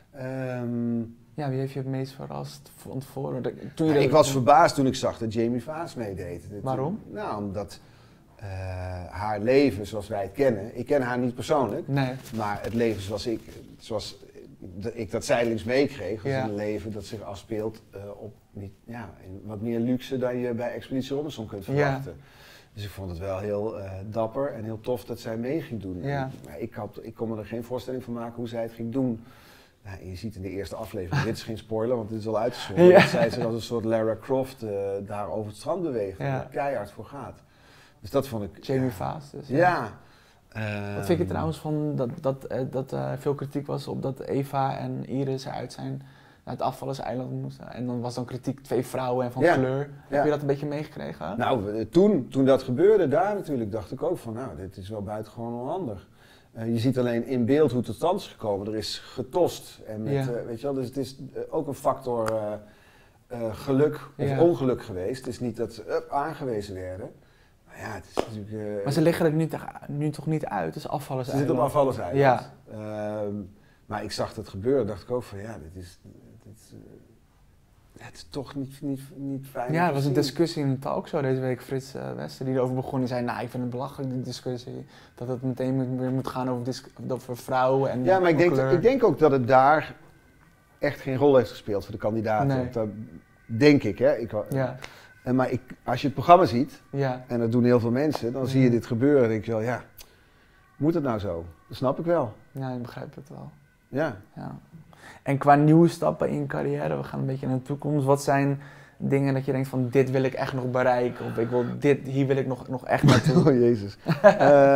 Um, ja, wie heeft je het meest verrast van tevoren? Toen je ja, ik was verbaasd toen ik zag dat Jamie Vaas meedeed. Waarom? Nou, omdat uh, haar leven zoals wij het kennen, ik ken haar niet persoonlijk, nee. maar het leven zoals ik, zoals ik dat zijdelings meekreeg, was ja. een leven dat zich afspeelt uh, op niet, ja, in wat meer luxe dan je bij Expeditie Robinson kunt verwachten. Ja. Dus ik vond het wel heel uh, dapper en heel tof dat zij mee ging doen. Ja. En, ik, had, ik kon me er geen voorstelling van maken hoe zij het ging doen. Nou, je ziet in de eerste aflevering, dit is geen spoiler, want dit is al uitgezonden, ja. dat zij zich als een soort Lara Croft uh, daar over het strand beweegt en ja. er keihard voor gaat. Dus dat vond ik... Jamie Vaas dus. Ja. ja. Uh, Wat vind je trouwens van dat, dat, uh, dat uh, veel kritiek was op dat Eva en Iris eruit zijn naar het afvallerseiland moesten. En dan was dan kritiek twee vrouwen en van ja. kleur. Heb ja. je dat een beetje meegekregen? Nou, toen, toen dat gebeurde daar natuurlijk, dacht ik ook van nou, dit is wel buitengewoon onhandig. Uh, je ziet alleen in beeld hoe het tot stand is gekomen. Er is getost. En met, ja. uh, weet je wel, dus het is uh, ook een factor uh, uh, geluk of ja. ongeluk geweest. Het is niet dat ze uh, aangewezen werden. Maar ja, het is natuurlijk... Uh, maar ze liggen er nu, nu toch niet uit? Het is afvallerseiland. Ze zitten op afvallerseiland. Ja. Uh, maar ik zag dat gebeuren, dacht ik ook van ja, dit is... Dit is uh, het is toch niet, niet, niet fijn. Ja, er was een discussie in een talkshow deze week. Frits uh, Wester die erover begon. Die zei, nou, ik vind het belachelijk, die discussie. Dat het meteen weer moet gaan over, disc- over vrouwen en ja, maar ik denk, ik denk ook dat het daar echt geen rol heeft gespeeld voor de kandidaten. Nee. Dat denk ik, hè. Ik, ja. en maar ik, als je het programma ziet, ja. en dat doen heel veel mensen, dan mm. zie je dit gebeuren en denk je wel, ja, moet het nou zo? Dat snap ik wel. Ja, ik begrijp het wel. Ja. ja. En qua nieuwe stappen in je carrière, we gaan een beetje naar de toekomst. Wat zijn dingen dat je denkt van dit wil ik echt nog bereiken? Of ik wil dit, hier wil ik nog, nog echt naartoe? Oh jezus. uh,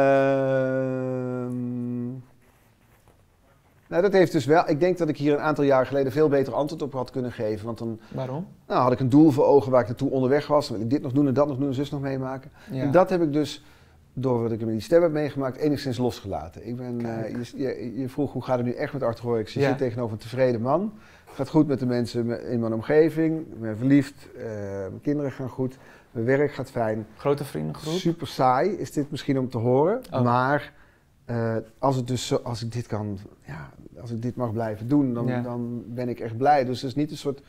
nou dat heeft dus wel, ik denk dat ik hier een aantal jaar geleden veel beter antwoord op had kunnen geven. Want dan Waarom? Nou, had ik een doel voor ogen waar ik naartoe onderweg was. Dan wil ik dit nog doen en dat nog doen en zus nog meemaken. Ja. En dat heb ik dus... door wat ik met die stem heb meegemaakt, enigszins losgelaten. Ik ben, uh, je, je, je vroeg hoe gaat het nu echt met Arthur Royax? Je ja. zit tegenover een tevreden man. Het gaat goed met de mensen in mijn omgeving. Ik ben verliefd. Uh, mijn kinderen gaan goed. Mijn werk gaat fijn. Grote vriendengroep? Super saai is dit misschien om te horen. Oh. Maar uh, als, het dus zo, als ik dit kan, ja, als ik dit mag blijven doen, dan, ja. dan ben ik echt blij. Dus het is niet een soort...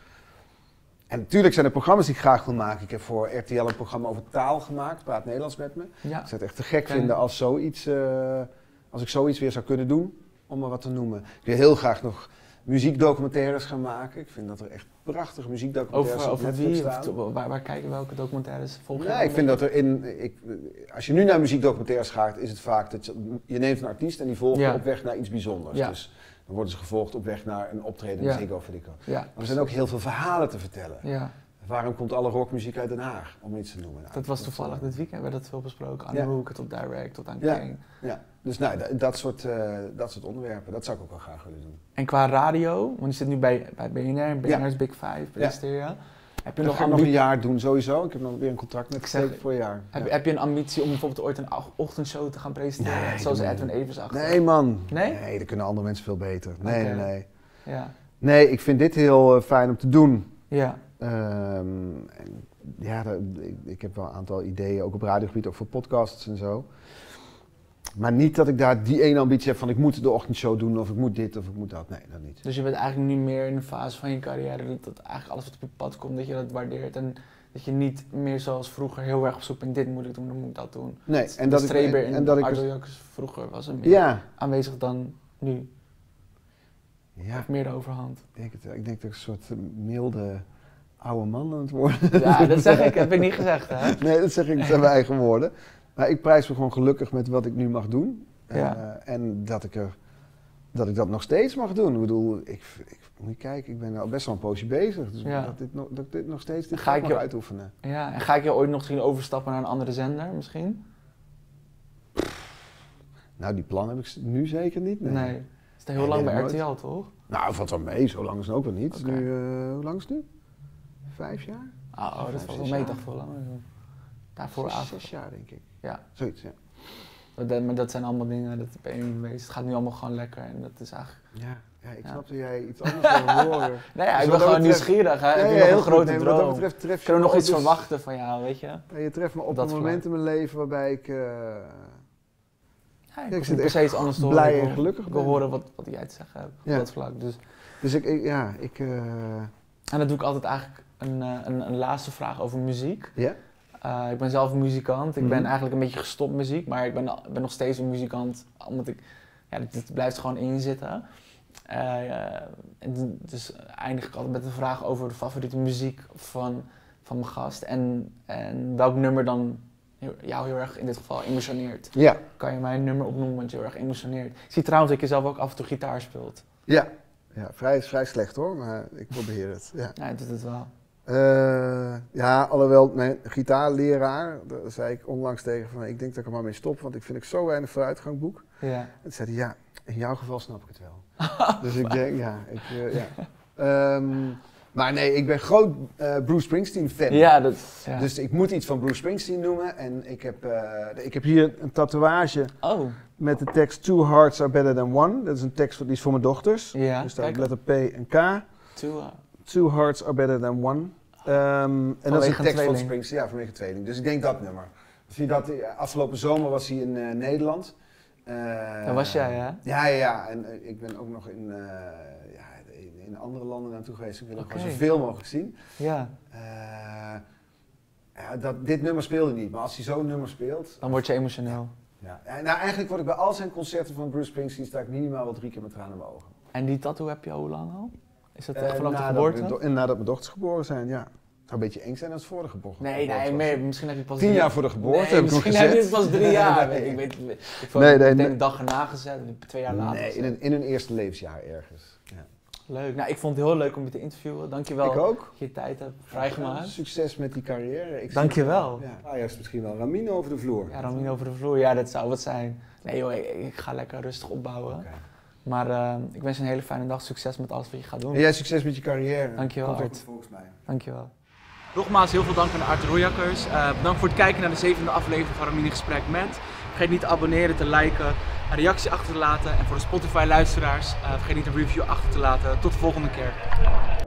En natuurlijk zijn er programma's die ik graag wil maken. Ik heb voor R T L een programma over taal gemaakt, Praat Nederlands met me. Ja. Ik zou het echt te gek vinden als, zoiets, uh, als ik zoiets weer zou kunnen doen, om maar wat te noemen. Ik wil heel graag nog muziekdocumentaires gaan maken. Ik vind dat er echt prachtige muziekdocumentaires over, op over Netflix wie? staan. Of, waar, waar kijken welke documentaires volgen? Nee, ik vind dat er in... Ik, als je nu naar muziekdocumentaires gaat, is het vaak dat je, je neemt een artiest en die volgt ja. op weg naar iets bijzonders. Ja. Dus, dan worden ze gevolgd op weg naar een optreden in Ziggo, vind ik ook. Ja, maar er zijn ook heel veel verhalen te vertellen. Ja. Waarom komt alle rockmuziek uit Den Haag, om iets te noemen? Nou, dat was toevallig dit weekend, werd dat veel besproken. Aan ja. Hoek, tot Direct, tot aan ja. King. Ja, dus nou, dat, dat, soort, uh, dat soort onderwerpen, dat zou ik ook wel graag willen doen. En qua radio, want je zit nu bij, bij B N R, B N R's ja. Big Five, presenteer je. Ja. Heb je nog, nog een jaar doen sowieso. Ik heb nog weer een contract met Steek voor een jaar. Heb, ja. heb je een ambitie om bijvoorbeeld ooit een ochtendshow te gaan presenteren? Nee, zoals Edwin Evers achter? Nee man. Nee? Nee, dat kunnen andere mensen veel beter. Nee, okay. nee, nee. Ja. Nee, ik vind dit heel uh, fijn om te doen. Ja. Um, en ja, dat, ik, ik heb wel een aantal ideeën, ook op radiogebied, ook voor podcasts en zo. Maar niet dat ik daar die ene ambitie heb van ik moet de ochtendshow doen of ik moet dit of ik moet dat. Nee, dat niet. Dus je bent eigenlijk nu meer in een fase van je carrière dat, dat eigenlijk alles wat op je pad komt, dat je dat waardeert en dat je niet meer zoals vroeger heel erg op zoek bent, dit moet ik doen, dan moet ik dat doen. Nee, en dat, dat ik... streber En, in dat ik Arthur Royax vroeger was er meer ja. aanwezig dan nu. Ja. Of meer de overhand. Ik denk, het, ik denk dat ik een soort milde oude man aan het worden. Ja, dat zeg ik, heb ik niet gezegd hè? Nee, dat zeg ik, dat zijn mijn eigen woorden. Maar ik prijs me gewoon gelukkig met wat ik nu mag doen. Ja. Uh, en dat ik, er, dat ik dat nog steeds mag doen. Ik bedoel, ik, ik moet je kijken, ik ben al best wel een poosje bezig. Dus ja. dat, dit nog, dat ik dit nog steeds dit ga ik mag je, uitoefenen. Ja, en ga ik je ooit nog misschien overstappen naar een andere zender misschien? Nou, die plan heb ik nu zeker niet. Nee. nee. Is dat heel lang bij R T L, toch? Nou, valt wel mee. Zo lang is het ook wel niet. Okay. Nu, uh, hoe lang is het nu? Vijf jaar? Oh, oh dat Vijf, valt wel mee, toch veel langer. Daarvoor zes, af. zes jaar, denk ik. Ja. Zoiets, ja. Dat, maar dat zijn allemaal dingen, dat ben je niet mee bezig. Het gaat nu allemaal gewoon lekker en dat is eigenlijk... Ja, ja ik ja. snap dat jij iets anders wil horen. Nee, ja, dus ik ben gewoon betreft, nieuwsgierig. Hè? Ja, Ik heb ja, nog heel een grote goed. Nee, droom. wat dat betreft tref je Kunnen we nog iets dus, verwachten van jou, weet je? Ja, je treft me op Dat een moment in mijn leven waarbij ik... Uh, ja, ik ja, ik zit per se iets anders te blij horen. en gelukkig Ik wil ben. horen wat, wat jij te zeggen hebt op Ja. dat vlak. Dus. Dus ik, ik ja, ik... Uh... En dan doe ik altijd eigenlijk een, een, een laatste vraag over muziek. Ja? Uh, ik ben zelf een muzikant. Ik Mm-hmm. ben eigenlijk een beetje gestopt muziek, maar ik ben, ik ben nog steeds een muzikant, omdat ik, ja, dit, dit blijft gewoon in zitten. Uh, uh, en dus eindig ik altijd met een vraag over de favoriete muziek van, van mijn gast en, en welk nummer dan jou heel erg in dit geval emotioneert. Ja. Kan je mij een nummer opnoemen wat je heel erg emotioneert? Ik zie trouwens dat je zelf ook af en toe gitaar speelt. Ja. Ja, vrij, vrij slecht hoor, maar ik probeer het. Ja, ja je doet het wel. Uh, ja, alhoewel mijn gitaarleraar, daar zei ik onlangs tegen van ik denk dat ik er maar mee stop, want ik vind ik zo weinig vooruitgang boek. Ja. En toen zei hij ja, in jouw geval snap ik het wel. Dus ik denk ja, ik, uh, ja. Um, maar nee, ik ben groot uh, Bruce Springsteen fan. Ja, dat, ja. Dus ik moet iets van Bruce Springsteen noemen en ik heb, uh, ik heb hier een tatoeage oh. met de tekst Two hearts are better than one. Dat is een tekst die is voor mijn dochters. Ja. Dus daar staat letter P en K. Two, uh, Two hearts are better than one. Um, en dat is een tekst tweeling. van Springsteen, ja, vanwege tweeling. Dus ik denk dat nummer. Zie dat, afgelopen zomer was hij in uh, Nederland. Uh, Daar was jij, hè? Ja, ja, ja. En uh, ik ben ook nog in, uh, ja, in, in andere landen naartoe geweest. Ik wil nog Okay. gewoon zoveel mogelijk zien. Ja. Uh, ja dat, dit nummer speelde niet, maar als hij zo'n nummer speelt... Dan word je emotioneel. Ja. Ja, nou, eigenlijk word ik bij al zijn concerten van Bruce Springsteen sta ik minimaal wel drie keer met tranen in mijn ogen. En die tattoo heb je al hoe lang al? Is dat echt Uh, vanaf de nadat geboorte? mijn do- En nadat mijn dochters geboren zijn, ja. Het zou een beetje eng zijn als het voor de geboorte Nee, nee, was. meer, misschien heb je pas Tien drie... jaar voor de geboorte nee, heb ik nog misschien gezet. heb je het pas drie jaar. Nee. Ik weet, ik weet ik Nee, nee, ik nee. de dag erna gezet, twee jaar later. Nee, in een, in een eerste levensjaar ergens. Ja. Leuk. Nou, ik vond het heel leuk om je te interviewen. Dankjewel Ik ook. dat je je tijd hebt vrijgemaakt. Succes met die carrière. Ik Dankjewel. zie- Ja. Ajax misschien wel. Ramin over de vloer. Ja, Ramin over de vloer. Ja, dat zou wat zijn. Nee joh, ik, ik ga lekker rustig opbouwen. Okay. Maar uh, ik wens je een hele fijne dag. Succes met alles wat je gaat doen. En jij succes met je carrière. Dankjewel, Komt ook Art. volgens mij. Dankjewel. Nogmaals heel veel dank aan de Art Royakkers. Uh, bedankt voor het kijken naar de zevende aflevering van Ramin in Gesprek met. Vergeet niet te abonneren, te liken, een reactie achter te laten. En voor de Spotify luisteraars, uh, vergeet niet een review achter te laten. Tot de volgende keer.